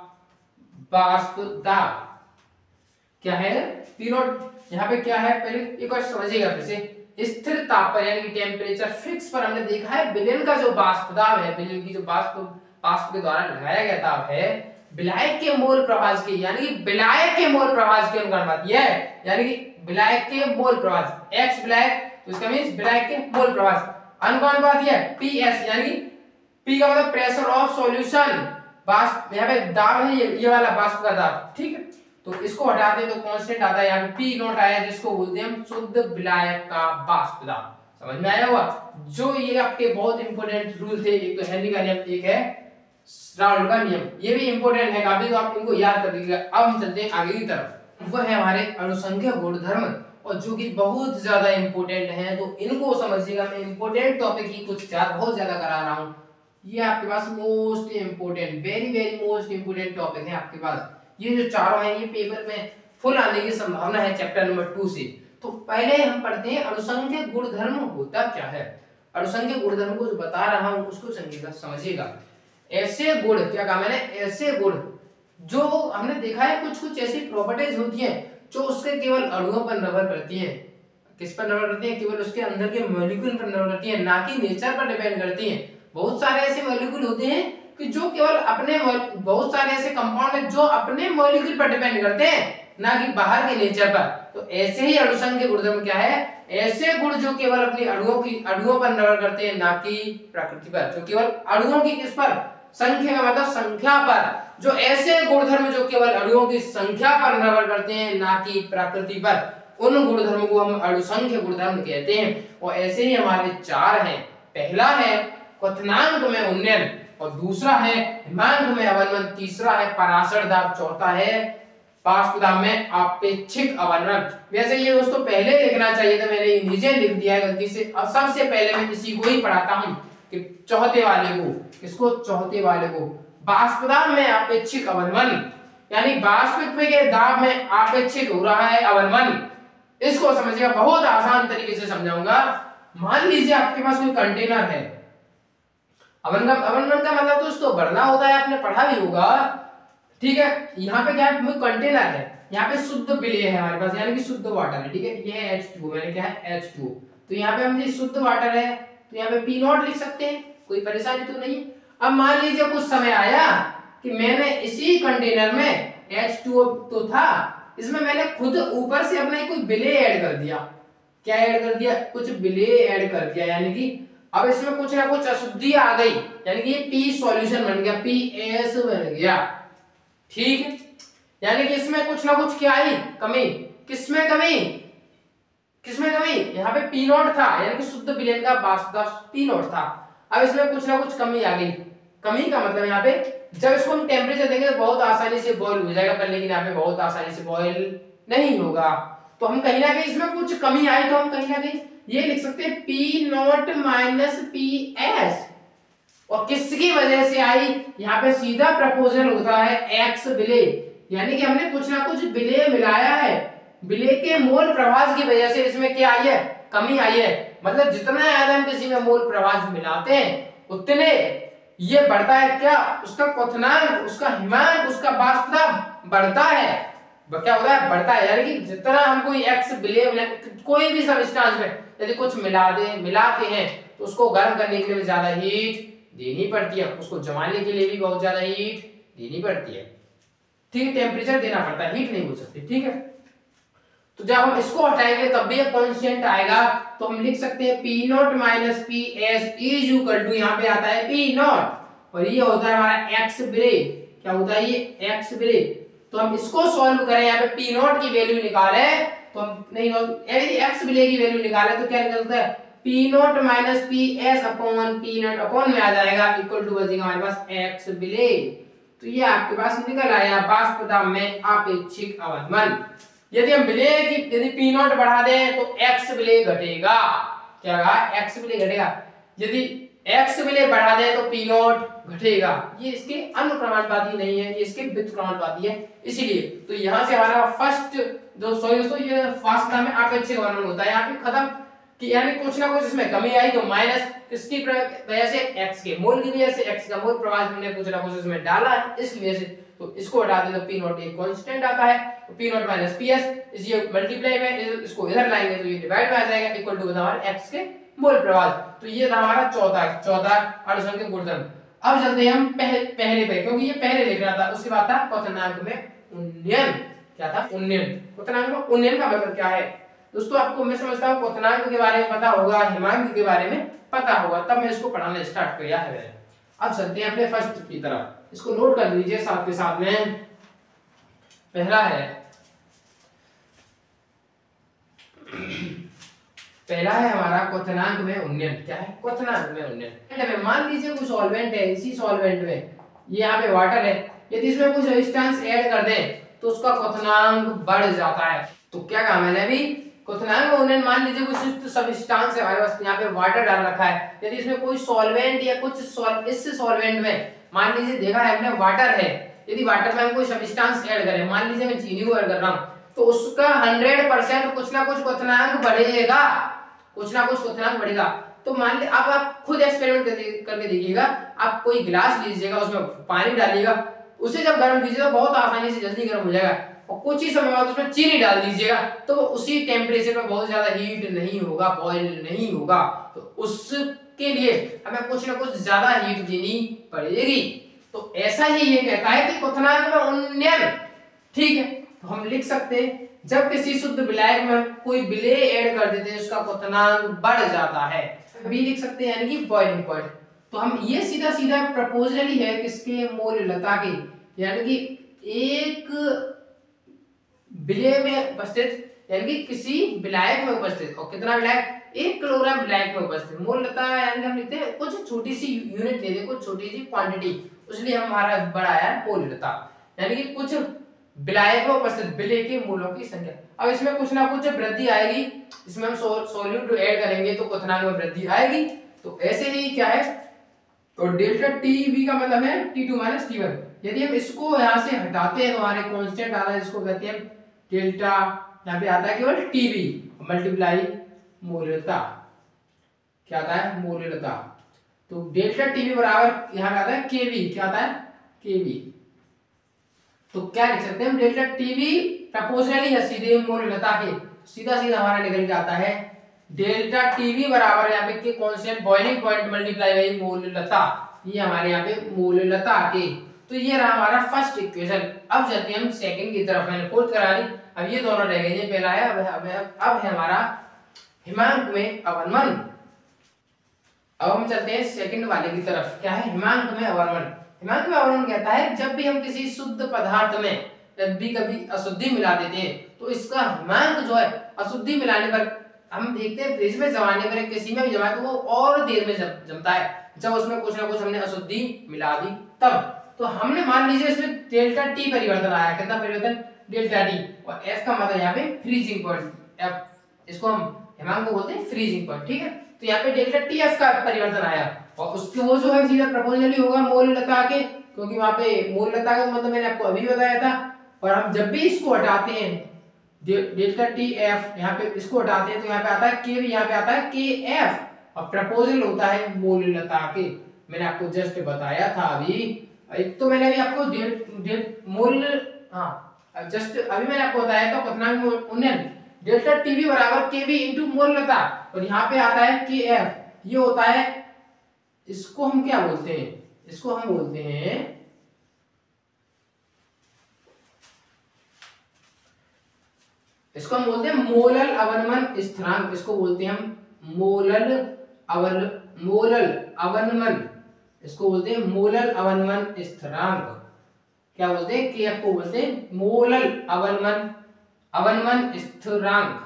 Speaker 1: वाष्प दाब क्या है, P नॉट। यहाँ पे क्या है, पहले एक बार समझिएगा फिर से, स्थिर ताप पर यानी कि टेम्परेचर फिक्स पर हमने देखा है विलयन का जो वाष्प दाब है, विलयन की जो वाष्प के द्वारा लगाया गया ताप है विलायक के मोल प्रवाह के, यानी कि विलायक के मोल प्रवाह के अनुपाती है, यानी कि विलायक के मोल प्रवाह x विलायक, तो इसका मींस विलायक के मोल प्रवाह अनुपाती है PS, यानी कि P का मतलब प्रेशर ऑफ सॉल्यूशन, वाष्प यहाँ पे दाब है ये वाला वाष्प का दाब, ठीक है। तो इसको हटाते हैं तो कांस्टेंट आता है, यहाँ पे P नॉट आया जिसको बोलते हैं हम शुद्ध विलायक का वाष्प दाब। समझ में आया होगा, जो ये आपके बहुत इंपॉर्टेंट रूल थे, एक तो हेनरी का नियम, एक है राउल्ट का नियम, ये भी इंपॉर्टेंट है काफी, तो आप इनको याद कर लीजिएगा। अब हम चलते हैं आगे की तरफ, वो है हमारे अणुसंख्या गुणधर्म, और जो कि बहुत ज्यादा इंपॉर्टेंट है, तो इनको समझिएगा। मैं इंपॉर्टेंट टॉपिक ही कुछ बहुत ज्यादा करा रहा हूँ, ये आपके पास most important, very most important topic है आपके पास। ये जो चारों हैं ये पेपर में फुल आने की संभावना है चैप्टर नंबर 2 से, तो पहले हम पढ़ते हैं अणुसंख्य गुणधर्म होता क्या है। अणुसंख्य गुणधर्म को जो बता रहा हूं उसको समझिएगा। ऐसे गुण, क्या कहा मैंने, ऐसे गुण जो हमने देखा है कुछ कुछ ऐसी प्रॉपर्टीज होती हैं जो उसके केवल अणुओं पर निर्भर करती हैं। किस पर निर्भर करती हैं? केवल उसके अंदर के मॉलिक्यूल पर निर्भर करती हैं, ना कि नेचर पर डिपेंड करती हैं। बहुत सारे ऐसे मॉलिक्यूल होते हैं कि जो केवल अपने, बहुत सारे ऐसे कंपाउंड हैं जो अपने मॉलिक्यूल पर डिपेंड करते हैं, ना कि बाहर के नेचर पर। तो ऐसे ही अणुसंख्य गुणधर्म क्या है? ऐसे गुण जो केवल अपनी अणुओं पर निर्भर करते हैं, ना कि प्रकृति पर। जो केवल अणुओं की किस पर? संख्या, मतलब संख्या पर। जो ऐसे गुणधर्म जो केवल अणुओं की संख्या पर निर्भर करते हैं, ना कि प्रकृति पर, उन गुणधर्मों को हम अणुसंख्य गुणधर्म कहते हैं। और ऐसे ही हमारे चार हैं। पहला है क्वथनांक में उन्नयन, और दूसरा है हिमांक में अवनमन, तीसरा है पराशर दाब, चौथा है बाष्पदाब में आपेक्षिक अवनमन। वैसे ये दोस्तों पहले लिखना चाहिए था, मैंने नीचे लिख दिया है गलती से। अब सबसे पहले मैं इसी को ही पढ़ाता हूं कि चौथे वाले को, किसको? चौथे वाले को। बाष्पदाब में आपेक्षिक अवनमन, यानी वाष्पित के दाब में आपेक्षिक हो रहा है अवनमन। इसको समझिएगा, बहुत आसान तरीके से समझाऊंगा। मान लीजिए आपके पास कोई कंटेनर है। अवनमन का मतलब दोस्तों बढ़ना होता है, आपने पढ़ा भी होगा, ठीक है। यहाँ पे क्या है? कंटेनर है, यहाँ पे शुद्ध विलेय है हमारे पास, यानी कि शुद्ध वाटर है, ठीक है। ये है H2, मैंने क्या है? H2। तो यहाँ पे हम ये शुद्ध वाटर है, तो यहाँ पे P0 लिख सकते हैं, कोई परेशानी तो नहीं। अब मान लीजिए कुछ समय आया कि मैंने इसी कंटेनर में H2O तो था, इसमें मैंने खुद ऊपर से अपना कोई विलेय ऐड कर दिया। क्या ऐड कर दिया? कुछ विलेय ऐड कर दिया, यानी कि अब इसमें कुछ ना कुछ अशुद्धि आ गई, यानी कि ये P सॉल्यूशन बन गया, PS बन गया, ठीक है। यानी कि इसमें कुछ ना कुछ क्या आई? कमी। किसमें कमी? किसमें कमी? यहाँ पे P0 था, यानी कि शुद्ध विलेय का बाष्पदाब P0 था। अब इसमें कुछ ना कुछ कमी आ गई। कमी का मतलब यहाँ पे जब इसको हम टेम्परेचर देंगे तो बहुत आसानी से बॉयल हो जाएगा, पर लेकिन यहाँ पे बहुत आसानी से बॉयल नहीं होगा। तो हम कहीं ना कहीं इसमें कुछ कमी आई, तो हम कहीं ना कहीं ये लिख सकते हैं P0 माइनस PS। और किसकी वजह से आई? यहाँ पे सीधा प्रपोजल होता है X विलेय, यानी कि हमने कुछ ना कुछ विलेय मिलाया है। विलेय के मोल प्रभाव की वजह से इसमें क्या आई है? कमी आई है। मतलब जितना ज्यादा हम किसी में मोल प्रभाव मिलाते हैं उतने ये बढ़ता है, क्या? उसका क्वथनांक, उसका हिमांक, उसका बाष्पदाब बढ़ता है। क्या होता है? बढ़ता है। यानी कि जितना हम कोई X विलेय, कोई भी सब्सटेंस में यदि कुछ मिलाते हैं तो उसको गर्म करने के लिए ज्यादा हीट देनी पड़ती है, उसको जमाने के लिए भी बहुत ज्यादा हीट देनी पड़ती है, ठीक है। टेम्परेचर देना पड़ता है, हीट नहीं हो सकती, ठीक है। तो जब हम इसको हटाएंगे तब भी एक कांस्टेंट आएगा, तो हम लिख सकते हैं P0 minus PS is equal to, यहाँ पे आता है P0, और ये होता है हमारा X विलेय। क्या होता है ये? X विलेय। तो हम इसको सॉल्व करें, यहाँ पे P0 की वैल्यू निकाले तो हम नहीं, यदि X विलेय की वैल्यू निकाले तो क्या निकलता है? P0 minus PS upon P0 upon में आ जाएगा, इक्वल टू बचेगा हमारे पास X विलेय। तो ये आपके पास निकल आया बाष्पदाब में आपेक्षिक अवनमन। यदि हम विलेय की यदि P0 बढ़ा दें तो X विलेय घटेगा। क्या कहा? X विलेय घटेगा। यदि X विलेय बढ़ा दें तो P0 घटेगा। ये इसके अनुक्रमानुपाती नहीं है, ये इसके व्युत्क्रमानुपाती है, इसीलिए। तो यहाँ से हमारा फर्स्ट दोस्तों ये बाष्पदाब में आपेक्षिक अवनमन होता है। यहाँ पे खत्म कि यानी कुछ ना कुछ इसमें कमी आई तो माइनस किसकी वजह से? X के मोल की वजह से। X का मोल प्रभाव हमने कुछ ना कुछ इसमें डाला है, इस वजह से। तो इसको हटा दे तो P0 एक कांस्टेंट आता है, तो P0 माइनस PS, इसे मल्टीप्लाई में इसको इधर लाएंगे तो ये डिवाइड में आ जाएगा, इक्वल टू हमारे X के मोल प्रभाव। तो ये था हमारा चौथा अणुसंख्यक गुणधर्म। अब चलते हैं हम पहले पे, क्योंकि ये पहले लिखना था। उसके बाद था क्वथनांक में उन्नयन। क्या था? उन्नयन। क्वथनांक में उन्नयन का मतलब क्या है दोस्तों? आपको मैं समझता हूँ क्वथनांक के बारे में पता होगा, हिमांक के बारे में पता होगा, तब मैं इसको पढ़ाना स्टार्ट किया है। अब चलते हैं अपने फर्स्ट की तरफ, इसको नोट कर लीजिए साथ के साथ में। पहला है हमारा क्वथनांक में उन्नयन। क्या है? क्वथनांक में उन्नयन। मान लीजिए कोई सॉल्वेंट है, इसी सॉल्वेंट में ये यहाँ पे वाटर है, यदि इसमें कुछ सब्सटेंस ऐड कर दें तो उसका क्वथनांक बढ़ जाता है। तो क्या कहा मैंने अभी? क्वथनांक में उन्नयन। मान लीजिए कुछ सब्सटेंस है हमारे पास, यहाँ पे वाटर डाल रखा है, यदि इसमें कोई सॉल्वेंट या कुछ इस सॉल्वेंट में मान लीजिए देखा है हमने वाटर है, यदि वाटर में हम कोई सब्सटेंस ऐड करें, मान लीजिए मैं चीनी को ऐड कर रहा हूँ, तो उसका 100% कुछ ना कुछ क्वथनांक बढ़ेगा, कुछ ना कुछ क्वथनांक बढ़ेगा। तो मान ली अब आप खुद एक्सपेरिमेंट करके देखिएगा, आप कोई गिलास लीजिएगा, उसमें पानी डालिएगा, उसे जब गर्म कीजिएगा तो बहुत आसानी से जल्दी गर्म हो जाएगा, और कुछ ही समय बाद उसमें चीनी डाल दीजिएगा तो उसी टेम्परेचर पे बहुत ज्यादा हीट नहीं होगा, बॉयल नहीं होगा। तो उसके लिए हमें कुछ ना कुछ ज्यादा हीट देनी पड़ेगी। तो ऐसा ही ये कहता है कि क्वथनांक में उन्नयन, ठीक है। तो हम लिख सकते हैं जब किसी शुद्ध विलायक में हम कोई विलेय ऐड कर देते हैं उसका क्वथनांक बढ़ जाता है। बी लिख सकते हैं यानी कि बॉइलिंग पॉइंट। तो हम ये सीधा सीधा प्रपोजनली है किसके, मोललता के, यानी कि एक विलेय में उपस्थित यानी कि किसी विलायक में उपस्थित, और कितना विलायक, 1 किलोग्राम विलायक में उपस्थित। मोललता यानी कि हम लिखते हैं कुछ छोटी सी यूनिट ले लें, कुछ छोटी सी क्वांटिटी, इसलिए हमारा बढ़ाया है मोललता, यानी कि कुछ विलायक में उपस्थित विलेय के मोलों की संख्या। अब इसमें कुछ ना कुछ वृद्धि आएगी, इसमें हम सॉल्यूट ऐड करेंगे तो क्वथनांक में वृद्धि आएगी। तो ऐसे ही क्या है, और डेल्टा टीवी का मतलब है T2 माइनस T1। यदि हम इसको यहाँ से हटाते हैं तो हमारे कांस्टेंट आ रहा है, इसको कहते हैं डेल्टा, यहाँ पे आता है केवल टीवी मल्टीप्लाई मोललता, क्या आता है, मोललता। तो डेल्टा टीवी बराबर यहाँ पे आता है केवी, क्या आता है, केवी। तो क्या लिख सकते हैं हम, डेल्टा टीवी प्रपोजनली है सीधे मोललता के, सीधा सीधा हमारा निकल के आता है डेल्टा टीवी बराबर यहाँ पे constant boiling point multiply by मोललता, ये हमारे यहाँ पे मोललता के। तो ये रहा हमारा फर्स्ट इक्वेशन। अब चलते हैं हम सेकंड की तरफ, मैंने फोर्थ करा दी, अब ये दोनों रह गए, ये पहला है, अब है हमारा हिमांक में अवनमन। अब हम चलते हैं सेकंड वाले की तरफ, क्या है, हिमांक में अवनमन। हिमांक में अवनमन कहता है जब भी हम किसी शुद्ध पदार्थ में जब भी कभी अशुद्धि मिला देते हैं तो इसका हिमांक जो है, अशुद्धि मिलाने पर हम देखते हैं फ्रिज में जमाने पर, किसी में भी जमाए तो वो और देर में जमता है जब उसमें कुछ ना कुछ हमने अशुद्धि मिला दी तब। तो हमने मान लीजिए इसमें डेल्टा टी परिवर्तन आया, कितना परिवर्तन, डेल्टा टी, और एफ का मतलब यहाँ पे फ्रीजिंग पॉइंट, एफ, इसको हम हिमांक को बोलते हैं फ्रीजिंग पॉइंट, ठीक है। तो यहाँ पे डेल्टा टी एफ का परिवर्तन आया, और उसके वो जो है सीधा प्रपोजनली होगा मोललता के, क्योंकि वहां पे मोललता का मतलब मैंने आपको अभी बताया था। और हम जब भी इसको हटाते हैं डेल्टा टी एफ, यहाँ पे इसको हटाते हैं तो यहाँ पे आता है के, भी यहाँ पे आता है के एफ, और प्रपोजल होता है मोललता के, मैंने आपको जस्ट बताया था अभी। एक तो मैंने अभी आपको मोल, हाँ जस्ट अभी मैंने आपको बताया था क्वथनांक में उन्नयन डेल्टा टीवी बराबर केवी इनटू मोललता, और यहाँ पे आता है के एफ, ये होता है, इसको हम क्या बोलते हैं, इसको हम बोलते हैं, इसको हम बोलते हैं मोलल अवनमन स्थिरांक, इसको बोलते हैं हम मोलल अवनमन, इसको बोलते हैं मोलल अवनमन स्थिरांक, क्या बोलते हैं, के को बोलते हैं मोलल अवनमन स्थिरांक।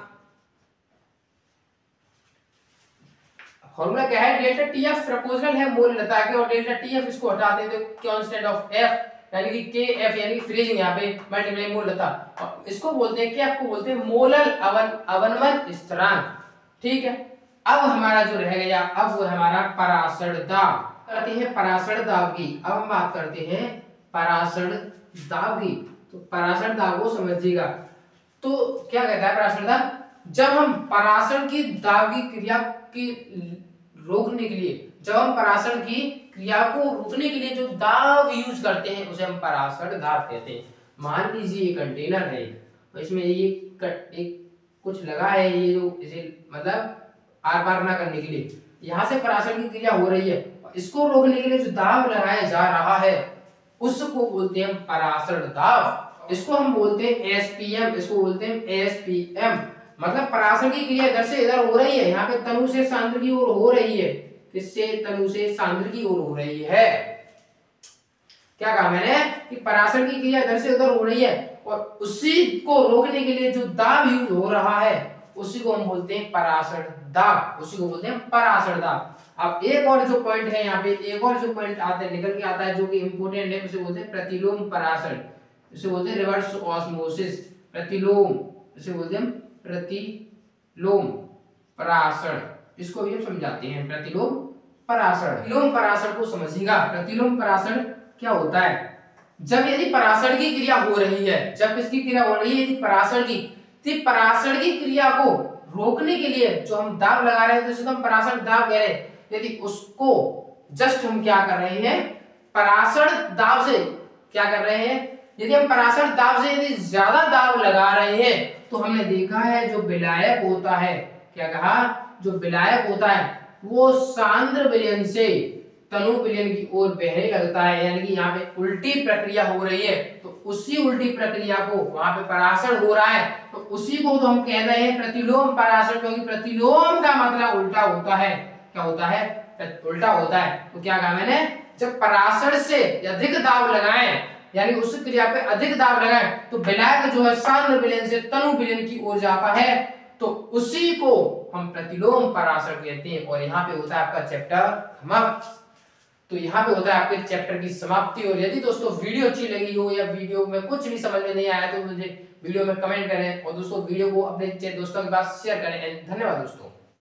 Speaker 1: फॉर्मूला क्या है, डेल्टा टीएफ प्रपोजनल है मोललता के, और डेल्टा टीएफ इसको हटा दें तो कांस्टेंट ऑफ एफ यानी कि के एफ यानी कि फ्रीजिंग यहाँ पे मल्टीप्लाई मोललता, और इसको बोलते हैं, क्या आपको बोलते हैं मोलल अवनमन स्थिरांक, ठीक है। अब हमारा जो रह गया, अब वो हमारा पराशर दाब, करते हैं पराशर दाब की। अब हम बात करते हैं पराशर दाब की। तो पराशर दाब को समझिएगा, तो क्या कहता है पराशर दाब, जब हम पराशर की दाब की क्रिया की रोकने के लिए, जब हम पराशर की क्रिया को रोकने के लिए जो दाब यूज करते हैं उसे हम पराशर दाब कहते हैं। मान लीजिए ये कंटेनर है, इसमें ये एक कुछ लगा है, ये जो इसे मतलब आर पार ना करने के लिए यहाँ से पराशर की क्रिया हो रही है, इसको रोकने के लिए जो दाब लगाया जा रहा है उसको बोलते हैं पराशर दाब। इसको हम बोलते हैं एसपीएम, इसको बोलते हैं एसपीएम, मतलब पराशर की क्रिया इधर से इधर हो रही है, यहाँ पे तनु से सांद्र की ओर हो रही है, किससे, तनु से सांद्र की ओर हो रही है। क्या कहा मैंने कि पराशर की क्रिया इधर से उधर हो रही है, और उसी को रोकने के लिए जो दाब यूज हो रहा है उसी को हम बोलते हैं पराशर दाब, उसी को बोलते हैं पराशर दाब। अब एक और जो पॉइंट है यहाँ पे, एक और जो पॉइंट आता है निकल के आता है जो कि इंपोर्टेंट है, उसे बोलते हैं प्रतिलोम पराशर, उसे बोलते हैं रिवर्स ऑस्मोसिस, प्रतिलोम, उसे बोलते हैं प्रतिलोम पराशर, इसको भी हम समझाते हैं प्रतिलोम पराशर। प्रतिलोम पराशर को समझिएगा, प्रतिलोम पराशर क्या होता है, जब यदि पराशर की क्रिया हो रही है, जब किसकी क्रिया हो रही है, यदि पराशर की, तो पराशर की क्रिया को रोकने के लिए जो हम दाब लगा रहे हैं, तो हम पराशर दाब कह रहे हैं, यदि उसको जस्ट हम क्या कर रहे हैं, पराशर दाब से क्या कर रहे हैं, यदि हम पराशर दाब से यदि ज्यादा दाब लगा रहे हैं, तो हमने देखा है जो विलायक होता है, क्या कहा, जो विलायक होता है वो सांद्र विलयन से तनु विलयन की ओर बहने लगता है, यानी कि यहाँ पे उल्टी प्रक्रिया हो रही है, तो उसी उल्टी प्रक्रिया को वहां पे पराशर हो रहा है, तो उसी को तो हम कह रहे हैं प्रतिलोम पराशर, क्योंकि प्रतिलोम का मतलब उल्टा होता है, क्या होता है, उल्टा होता है। तो क्या कहा मैंने, जब पराशर से अधिक दाब लगाएं, यानी उस क्रिया पे अधिक दाब लगाएं, तो विलायक जो है सांद्र विलयन से तनु विलयन की ओर जाता है, तो उसी को हम प्रतिलोम पराशर कहते हैं। और यहाँ पे होता है आपका चैप्टर समाप्त। तो यहाँ पे होता है आपके चैप्टर की समाप्ति। और यदि दोस्तों वीडियो अच्छी लगी हो या वीडियो में कुछ भी समझ में नहीं आया, तो मुझे वीडियो में कमेंट करें, और दोस्तों वीडियो को अपने दोस्तों के पास शेयर करें। धन्यवाद दोस्तों।